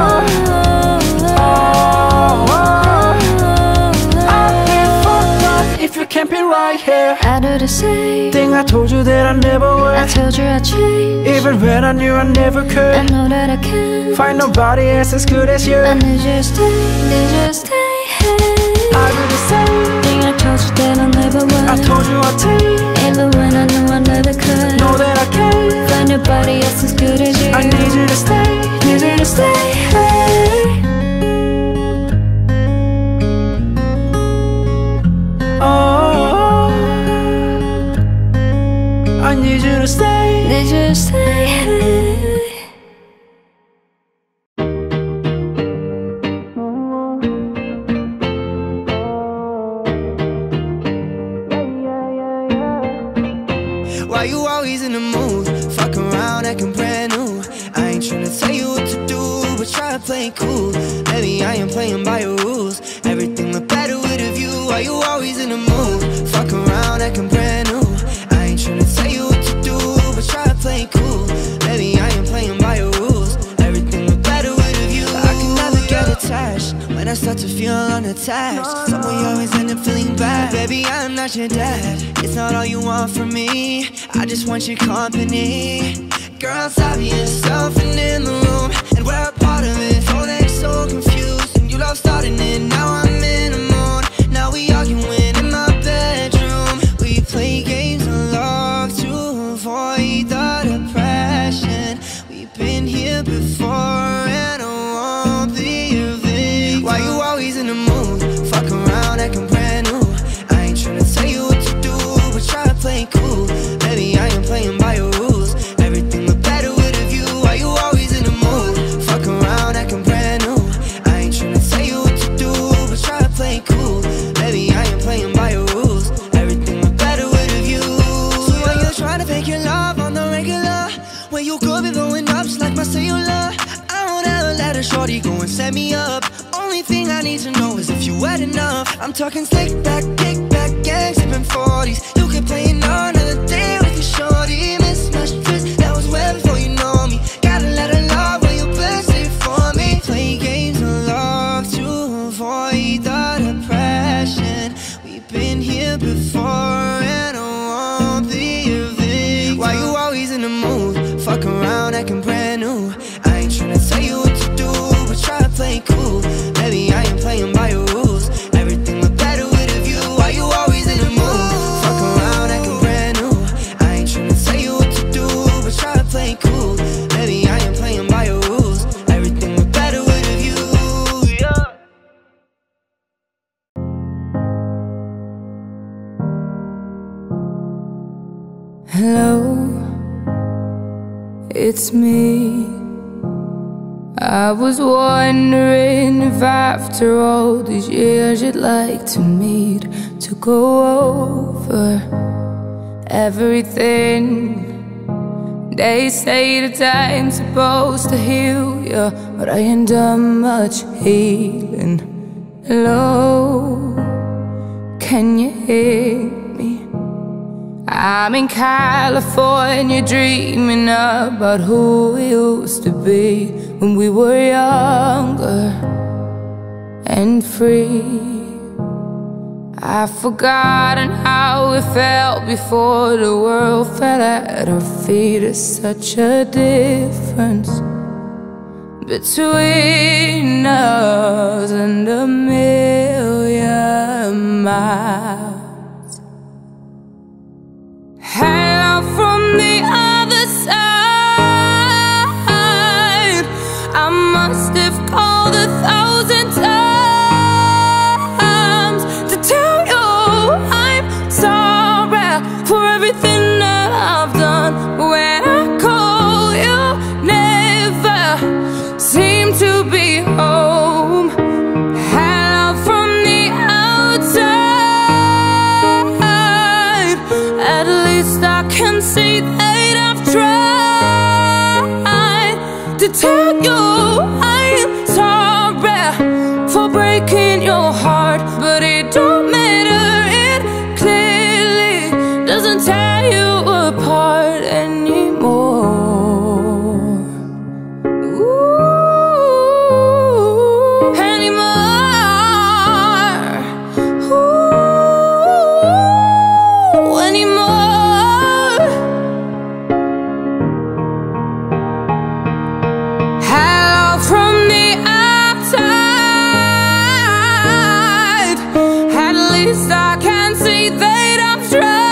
oh, oh. I'll be fucked up if you can't be right here. I do the same thing I told you that I never would. I told you I'd change, even when I knew I never could. I know that I can't find nobody else as good as you. I need you to stay, need you to stay. I do the same thing I told you that I never would. I told you I'd take, even when I knew I never could. Know that I can't find nobody else as good as you. I need you to stay, need you to stay. Oh, I need you to stay, need you to stay. Why you always in the mood? Fuck around, acting brand new. I ain't tryna tell you what to do, but try to play it cool. Baby, I ain't playing by your rules. Everything look better with a view. Why you always in the mood? Fuck around, acting brand new. I ain't tryna tell you what to do, but try to play it cool. Baby, I ain't playing by your rules. Everything look better with a view. I can never get attached when I start to feel unattached. Someone you always end up feeling bad. Baby, I'm not your dad. It's not all you want from me. I just want your company. Girl, it's obvious, elephant in the room, and we're a part of it. Phone acts so confused, and you love starting it. Now I'm in the mood. Now we arguing in my bedroom. We play games of love to avoid the depression. We've been here before, and I won't be a victim. Why you always in the mood? Fuck around, acting brand new. I ain't tryna tell you what to do, but try to play it cool. Baby, I ain't playing by your rules. Everything look better with a view. Why you always in the mood? Fuck around, acting brand new. I ain't tryna tell you what to do, but try to play it cool. Baby, I ain't playing by your rules. Everything look better with a view. So when you're trying to fake your love on the regular, when you could be blowing up just like my cellular, I won't ever let a shorty go and set me up. Only thing I need to know is if you wet enough. I'm talking slick back, kick back, gang sipping forties. You can play another day with your shorty. Mismatched twist, that was way before you know me. Gotta let her love when you best it for me. Play games of love to avoid the depression. We've been here before, and I won't be a victim. Why you always in the mood? Fuck around, acting brand new. I ain't tryna tell you what to do, but try to play it cool. Baby, I ain't playing by your rules. Everything look better with a view. Why you always in the mood? Fuck around, acting brand new. I ain't tryna tell you what to do, but try to play it cool. Baby, I ain't playing by your rules. Everything look better with a view. Yeah. Hello, it's me. I was wondering if after all these years you'd like to meet to go over everything. They say the time's supposed to heal you, but I ain't done much healing. Hello, can you hear me? I'm in California dreaming about who we used to be when we were younger and free. I've forgotten how it felt before the world fell at our feet. There's such a difference between us and a million miles. Hello from the other side. I must have called a thousand times to tell you I'm sorry for everything that I've done. But when I call you, never seem to be home. Hello from the outside. At least I can see that I've tried to tell you I'm sorry for breaking your heart. But it don't matter, it clearly doesn't tear you apart anymore. Ooh, anymore. Ooh, anymore. Hello from the outside. At least I can see that I've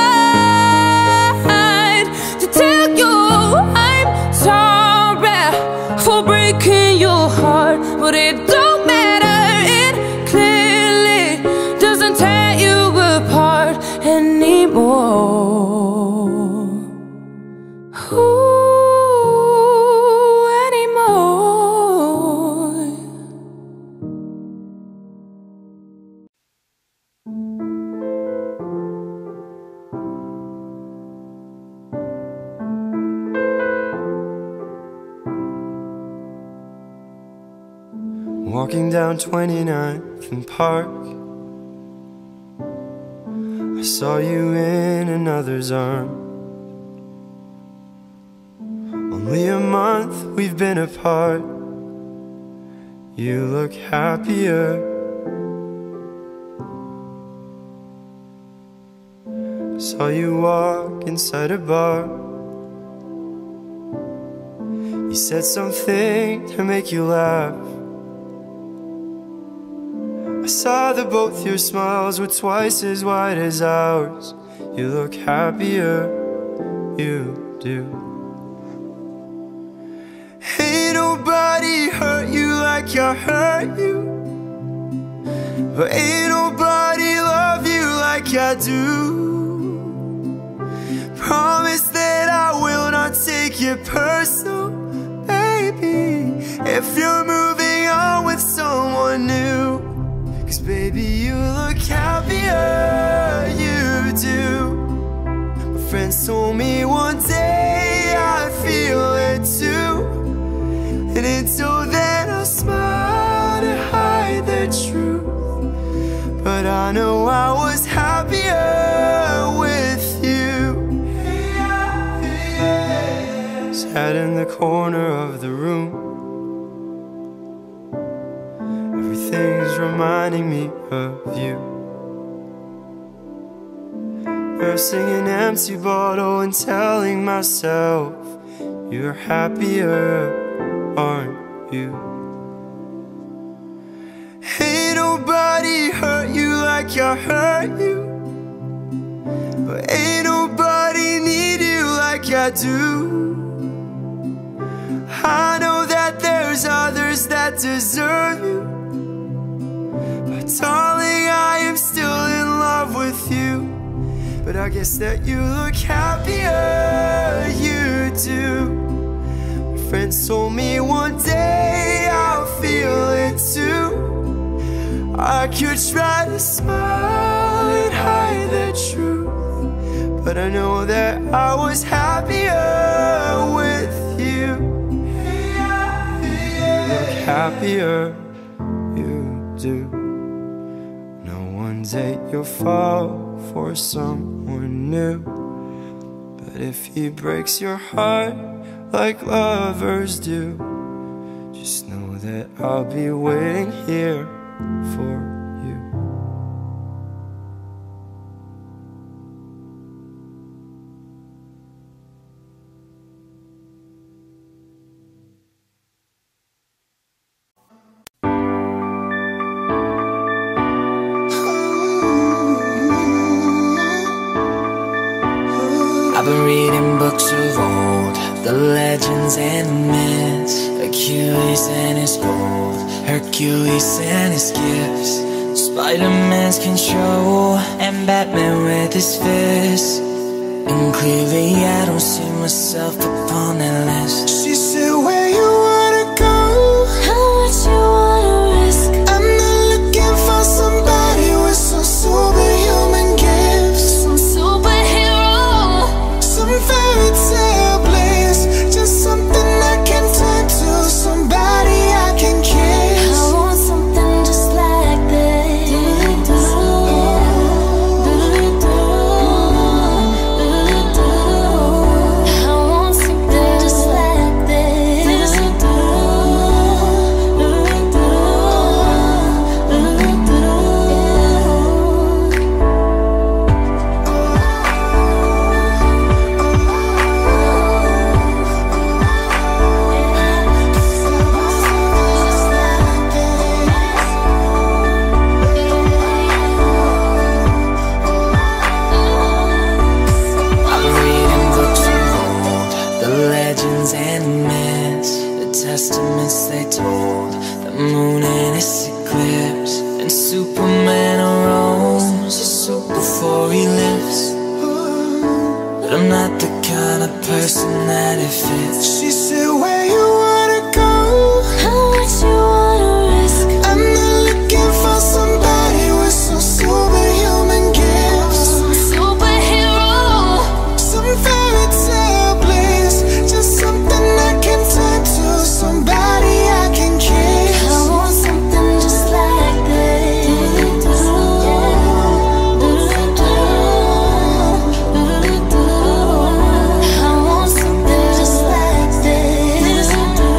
tried to tell you I'm sorry for breaking your heart. But it don't matter, it clearly doesn't tear you apart anymore. Ooh, anymore. Walking down twenty-ninth and Park, I saw you in another's arm. Only a month we've been apart. You look happier. Saw you walk inside a bar. You said something to make you laugh. I saw that both your smiles were twice as wide as ours. You look happier, you do. Ain't nobody hurt you like I hurt you, but ain't nobody love you like I do. Promise that I will not take it personal, baby, if you're moving on with someone new. 'Cause baby, you look happier, you do. My friends told me one day I'd feel it too, and until then I smile to hide the truth. But I know I was happier with you. Sat in the corner of the room. Everything's reminding me of you. Nursing an empty bottle and telling myself you're happier, aren't you? Ain't nobody hurt you like I hurt you, but ain't nobody need you like I do. I know that there's others that deserve you, but darling, I am still in love with you. But I guess that you look happier, you do. My friends told me one day I'll feel it too. I could try to smile and hide the truth, but I know that I was happier with you. You look happier, you do. No one one day you'll fall for someone new. But if he breaks your heart like lovers do, just know that I'll be waiting here for you. I've been reading books of old, the legends and the myths, Achilles and his gold, Hercules and his gifts, Spider-Man's control, and Batman with his fists. And clearly I don't see myself upon that list. She said, where you wanna go? How much you wanna risk? I'm not looking for somebody with some superhuman gifts, some superhero, some fairy tale bliss, just something I can turn to, somebody I can kiss. I want something just like this. I want something just like this. I've been reading books of old, the legends and the myths, the testaments they told, the moon and its eclipse, and Superman arose just soup before he lives. But I'm not the kind of person that it fits. She said, where you wanna go? How much you wanna risk? I'm not looking for somebody with some superhuman gifts, Some superhero, some fairy tale bliss, just something I can turn to, somebody I can kiss. I want something just like this. I want something just like this.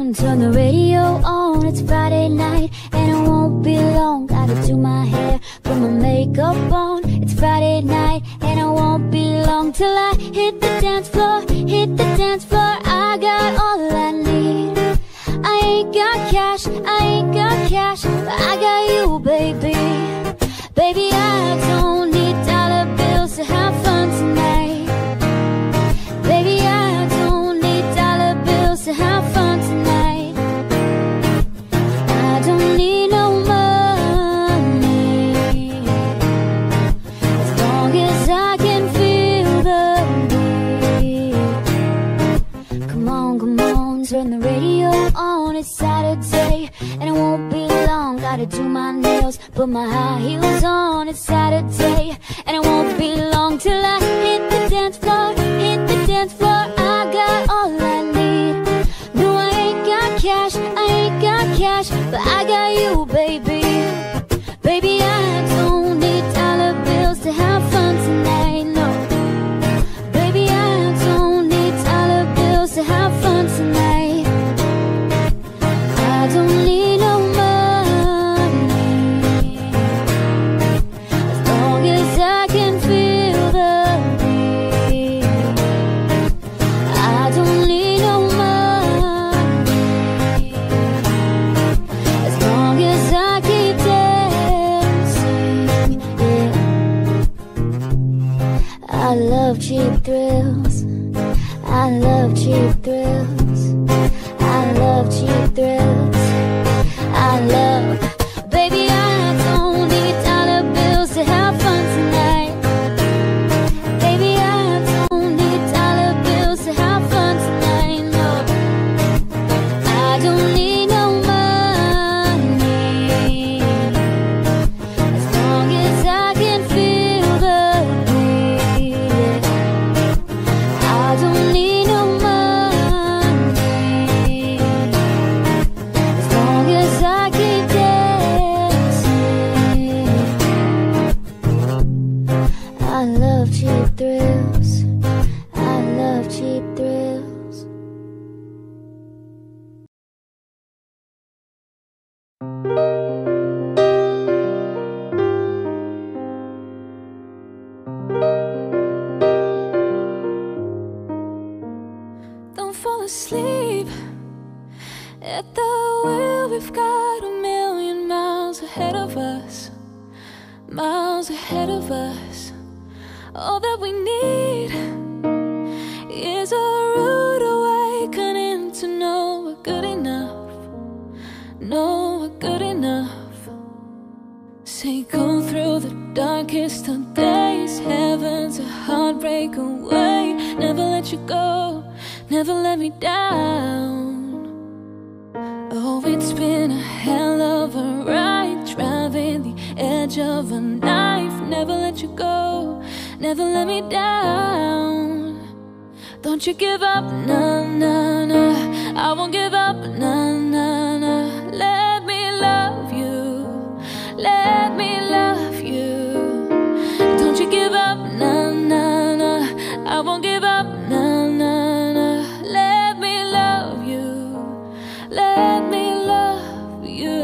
on, turn the radio on. It's Friday night and it won't be long. Gotta do my hair, put my makeup on. It's Friday night and it won't be long till I hit the dance floor, hit the dance floor. I got all I need. I ain't got cash, I ain't got cash, but I got you, baby. Baby, I don't need dollar bills to have fun tonight. Baby, I don't need dollar bills to have fun tonight. I don't need no money, as long as I can feel the beat. Come on, come on, turn the radio on. It's Saturday and it won't be long. Gotta do my nails, put my high heels on. It's Saturday and it won't be long till I hit the dance floor, hit the dance floor. I got all I need. No, I ain't got cash, I ain't got cash, but I got you, baby. Baby, I don't need dollar bills to have fun tonight, no. Baby, I don't need dollar bills to have fun tonight. I don't need no money, as long as I can feel the beat. I don't need no money, as long as I keep dancing, yeah. I love cheap thrills, I love cheap thrills, I love cheap thrills, I love. Baby, I don't need dollar bills to have fun tonight. Baby, I don't need dollar bills to have fun tonight, no. I don't need no money, as long as I can feel the beat. I don't need no money, as long as I keep dancing. I love cheap thrills, I love cheap thrills. Don't fall asleep at the wheel. We've got a million miles ahead of us, miles ahead of us. All that we need is a rude awakening to know we're good enough, know we're good enough. Say go through the darkest of days, heaven's a heartbreak away. Never let you go, never let me down. Oh, it's been a hell of a ride, driving the edge of a knife. Never let you go, never let me down. Don't you give up, nah, nah, nah. I won't give up, nah, nah, nah. Let me love you, let me love you. Don't you give up, nah, nah, nah. I won't give up, nah, nah, nah. Let me love you, let me love you.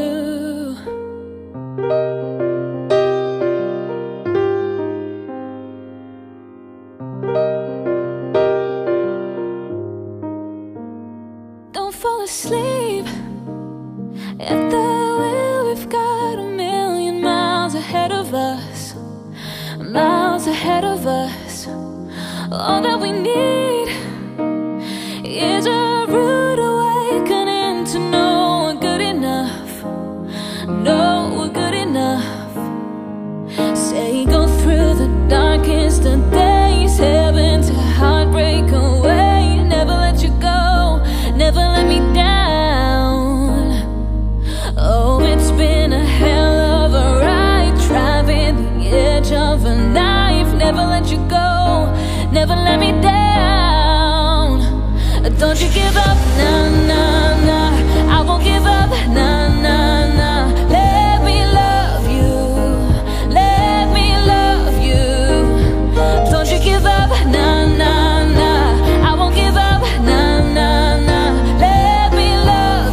Don't fall asleep at the wheel. We've got a million miles ahead of us, miles ahead of us. All that we need is a rude awakening to know we're good enough, know we're good enough. Say go through the darkest of days, heaven's a heartbreak away. Never let you go, never let me down. Oh, it's been a hell of a ride, driving the edge of a knife. Never let you go, never let me down. Don't you give up, nah, nah, nah. I won't give up, nah, nah, nah. Let me love you, let me love you. Don't you give up, nah, nah, nah. I won't give up, nah, nah, nah. Let me love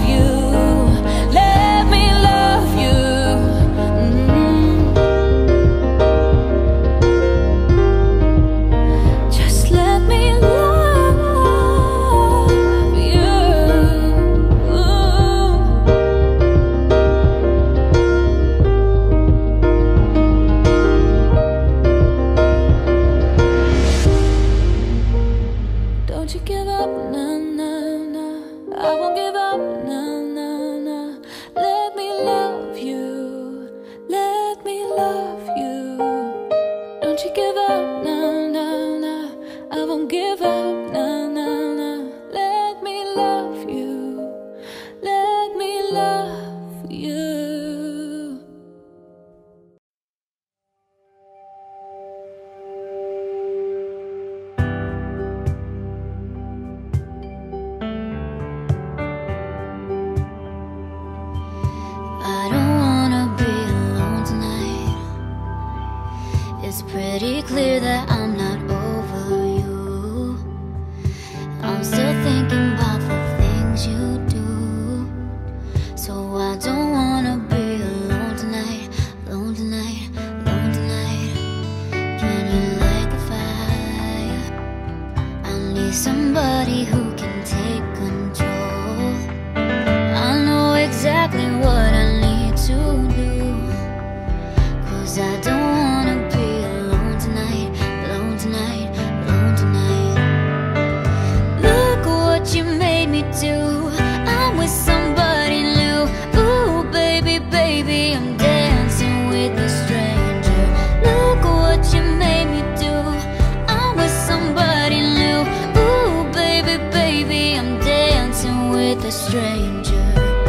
with a stranger.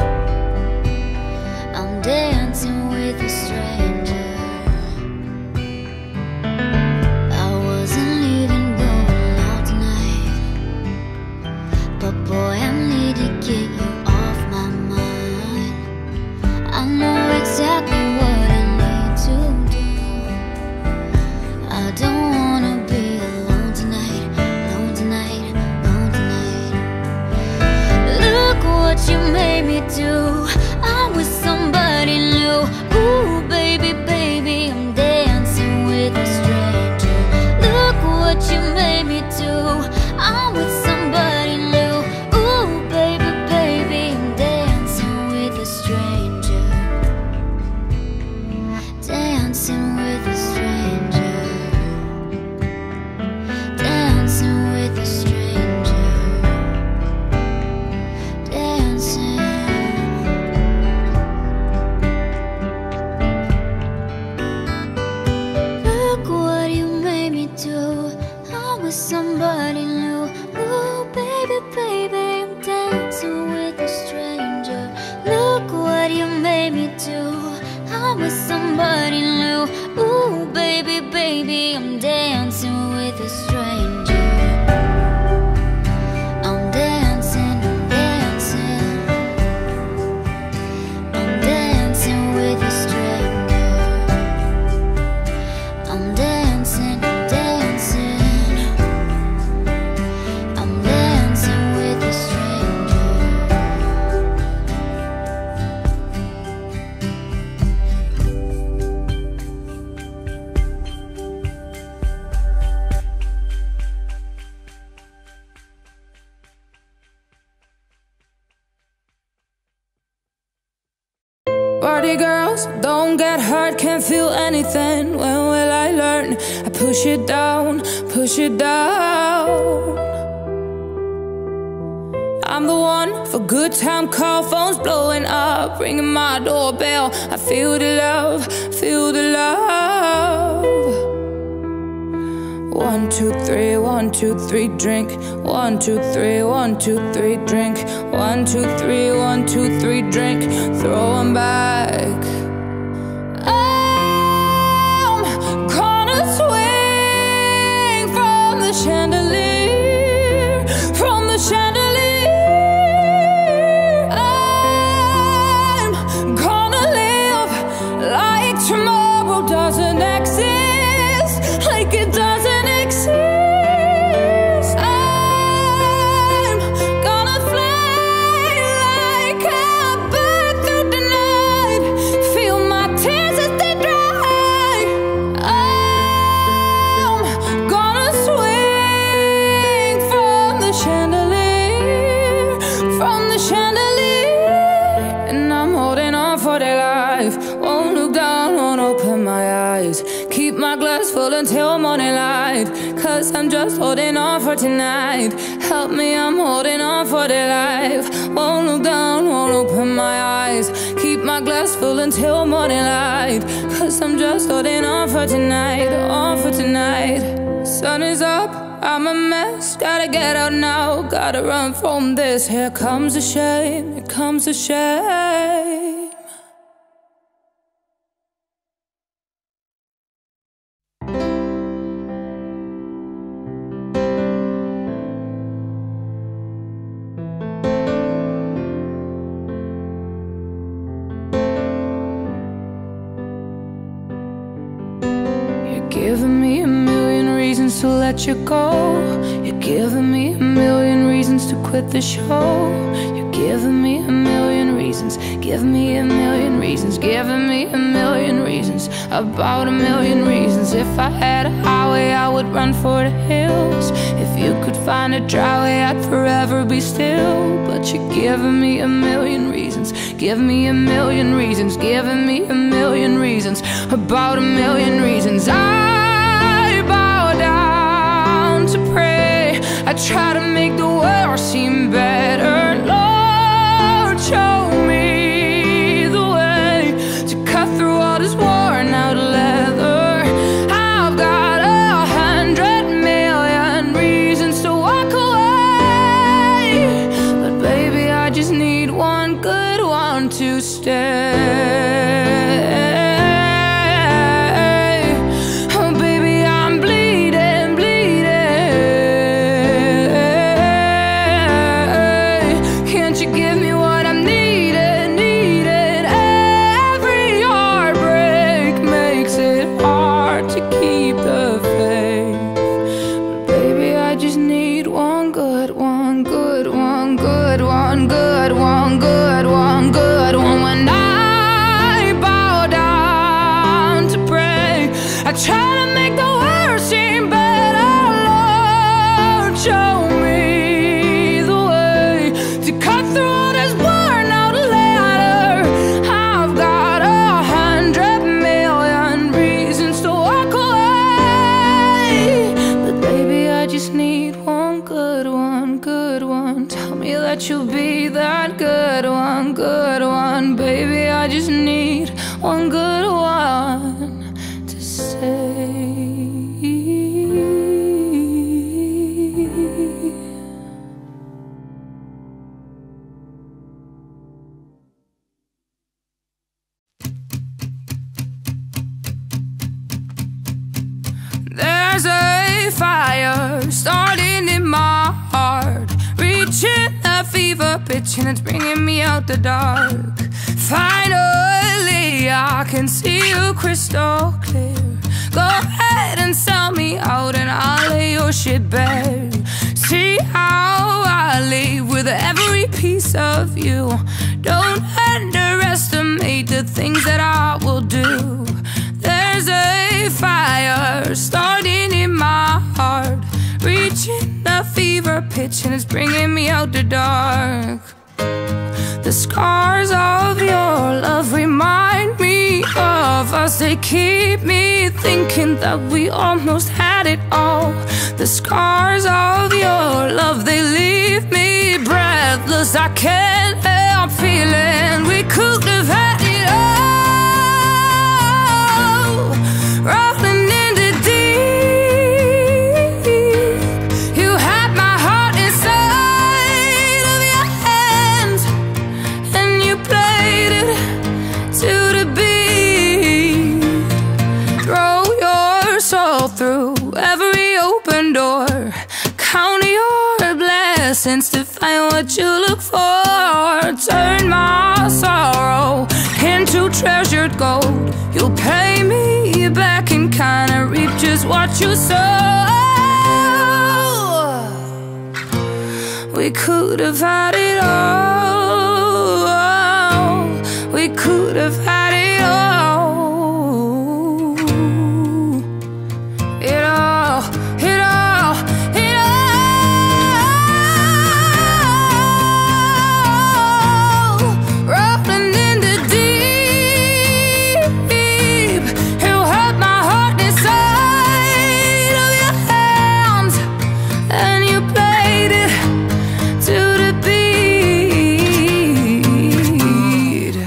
I'm dancing with a stranger. I wasn't even going out tonight, but boy, I need to get you off my mind. I know exactly what I need to do. I don't wanna be alone tonight, alone tonight, alone tonight. Look what you made me do. I'm with somebody new. Ooh, baby, baby, I'm dancing with a stranger. Look what you made me do. I'm with somebody new. Ooh, baby, baby, I'm dancing with a stranger. Dancing with a stranger. Dancing with a stranger. Dancing. Look what you made me do. I'm with somebody new. Ooh, baby, baby, I'm dancing with a stranger. Look what you made me do. I'm with somebody new. Ooh, baby, baby, I'm dancing with a stranger. I'm dancing, I'm dancing. I'm dancing with a stranger. I'm dancing, I'm dancing. I'm dancing with a stranger. Party girls, don't get hurt, can't feel anything. When will I learn? I push it down, push it down. I'm the one for good time call, phones blowing up, ringing my doorbell. I feel the love, feel the love. One, two, three, one, two, three, drink. One, two, three, one, two, three, drink. One, two, three, one, two, three, drink. Throw 'em back. I'm gonna swing from the chandelier, from the chandelier. I'm gonna live like tomorrow doesn't exist, like it doesn't exist. I'm gonna fly like a bird through the night, feel my tears as they dry. I'm gonna swing from the chandelier, from the chandelier, and I'm holding on for dear life. Won't look down, won't open my eyes. Keep my glass full until morning light, cause I'm just holding on for tonight. Help me, I'm holding on for dear life. Won't look down, won't open my eyes. Keep my glass full until morning light, cause I'm just holding on for tonight, on for tonight. Sun is up, I'm a mess, gotta get out now, gotta run from this. Here comes the shame, here comes the shame. Giving me a million reasons to let you go. You're giving me a million reasons to quit the show. You're giving me a million reasons. Give me a million reasons. Giving me a million reasons. About a million reasons. If I had a highway, I would run for the hills. If you could find a dry way, I'd forever be still. But you're giving me a million reasons. Give me a million reasons. Giving me a million reasons. About a million reasons. I I try to make the world seem better. Lord, show me the way to cut through all this worn out leather. I've got a hundred million reasons to walk away, but baby, I just to stay. Oh baby, I'm bleeding, bleeding. Can't you give me what I'm needing, needing? Every heartbreak makes it hard to keep the faith. But baby, I just need one good, one good, one good, one good, one good, one good one. When I bow down to pray, I try to make the worst seem better. Lord, show me the way to cut through all this worn out letter. I've got a hundred million reasons to walk away, but baby, I just need one good one, good one. Tell me that you'll be that good one, good one. Baby, I just need one good one to say. There's a fire starting in my heart, reaching a fever pitch, and it's bringing me out the dark. Finally, I can see you crystal clear. Go ahead and sell me out and I'll lay your shit bare. See how I leave with every piece of you. Don't underestimate the things that I will do. There's a fire starting in my heart, reaching a fever pitch, and it's bringing me out the dark. The scars of your love remind me of us. They keep me thinking that we almost had it all. The scars of your love, they leave me breathless. I can't help feeling we could have had it all. Rolling in the deep, you had my heart inside of your hands, and you played it to the beat. Throw your soul through every open door, count your blessings to find what you look for. Turn my sorrow into treasured gold. You'll pay me back and kinda reap just what you sow. We could have had it all. We could have had it all. It all, it all, it all. Rolling in the deep, you held my heart inside of your hands, and you played it to the beat.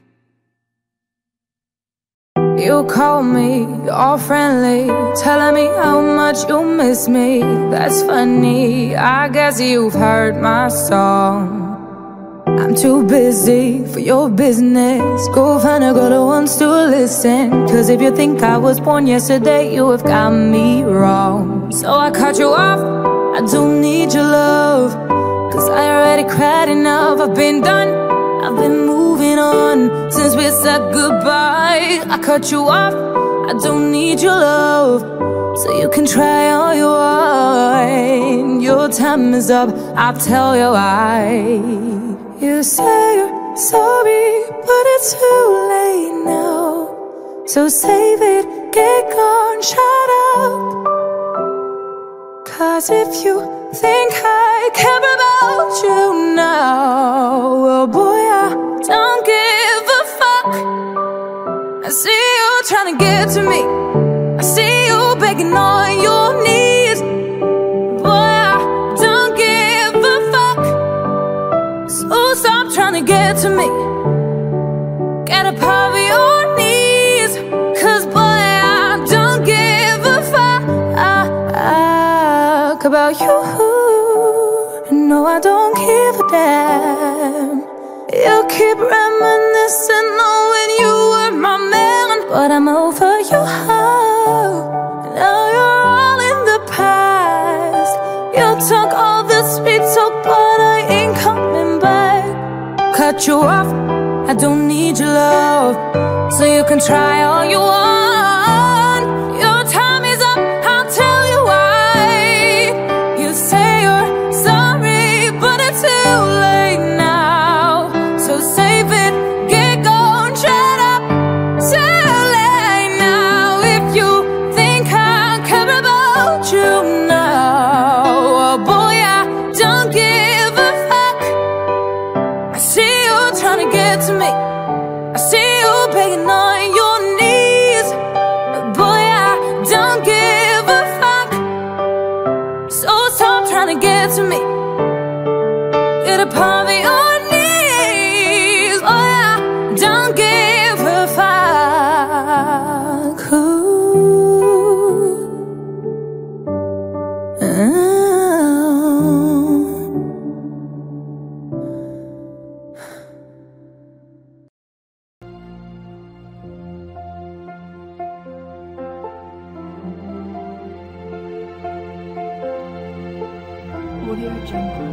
You call me all friendly, telling me how much you miss me. That's funny, I guess you've heard my song. I'm too busy for your business. Go find a girl who wants to listen. Cause if you think I was born yesterday, you have got me wrong. So I cut you off, I don't need your love, cause I already cried enough. I've been done, I've been moving on since we said goodbye. I cut you off, I don't need your love, so you can try all you want. Your time is up, I'll tell you why. You say you're sorry, but it's too late now. So save it, get gone, shut up. Cause if you think I care about you now, well boy, I don't give a fuck. I see you trying to get to me, I see you begging on your knees. Boy, I don't give a fuck, so stop trying to get to me. Get up off your knees, cause boy, I don't give a fuck about you. No, I don't give a damn You keep reminiscing on when you were my man, but I'm over your heart. Now you're all in the past. You talk all this sweet talk, but I ain't coming back. Cut you off, I don't need your love, so you can try all you want. Your time is up, I'll tell you why. You say you're sorry, but it's too late now. So save it, get going, shut up. Too late now. If you think I care about you now, oh boy, I don't give a fuck. I see you trying to get to me, I see you begging on your knees, but boy, I don't give a fuck. So stop trying to get to me, get upon your knees. Boy, I don't give a fuck. Ooh. Oh. Audio Jungle.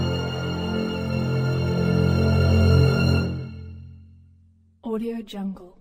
Audio Jungle.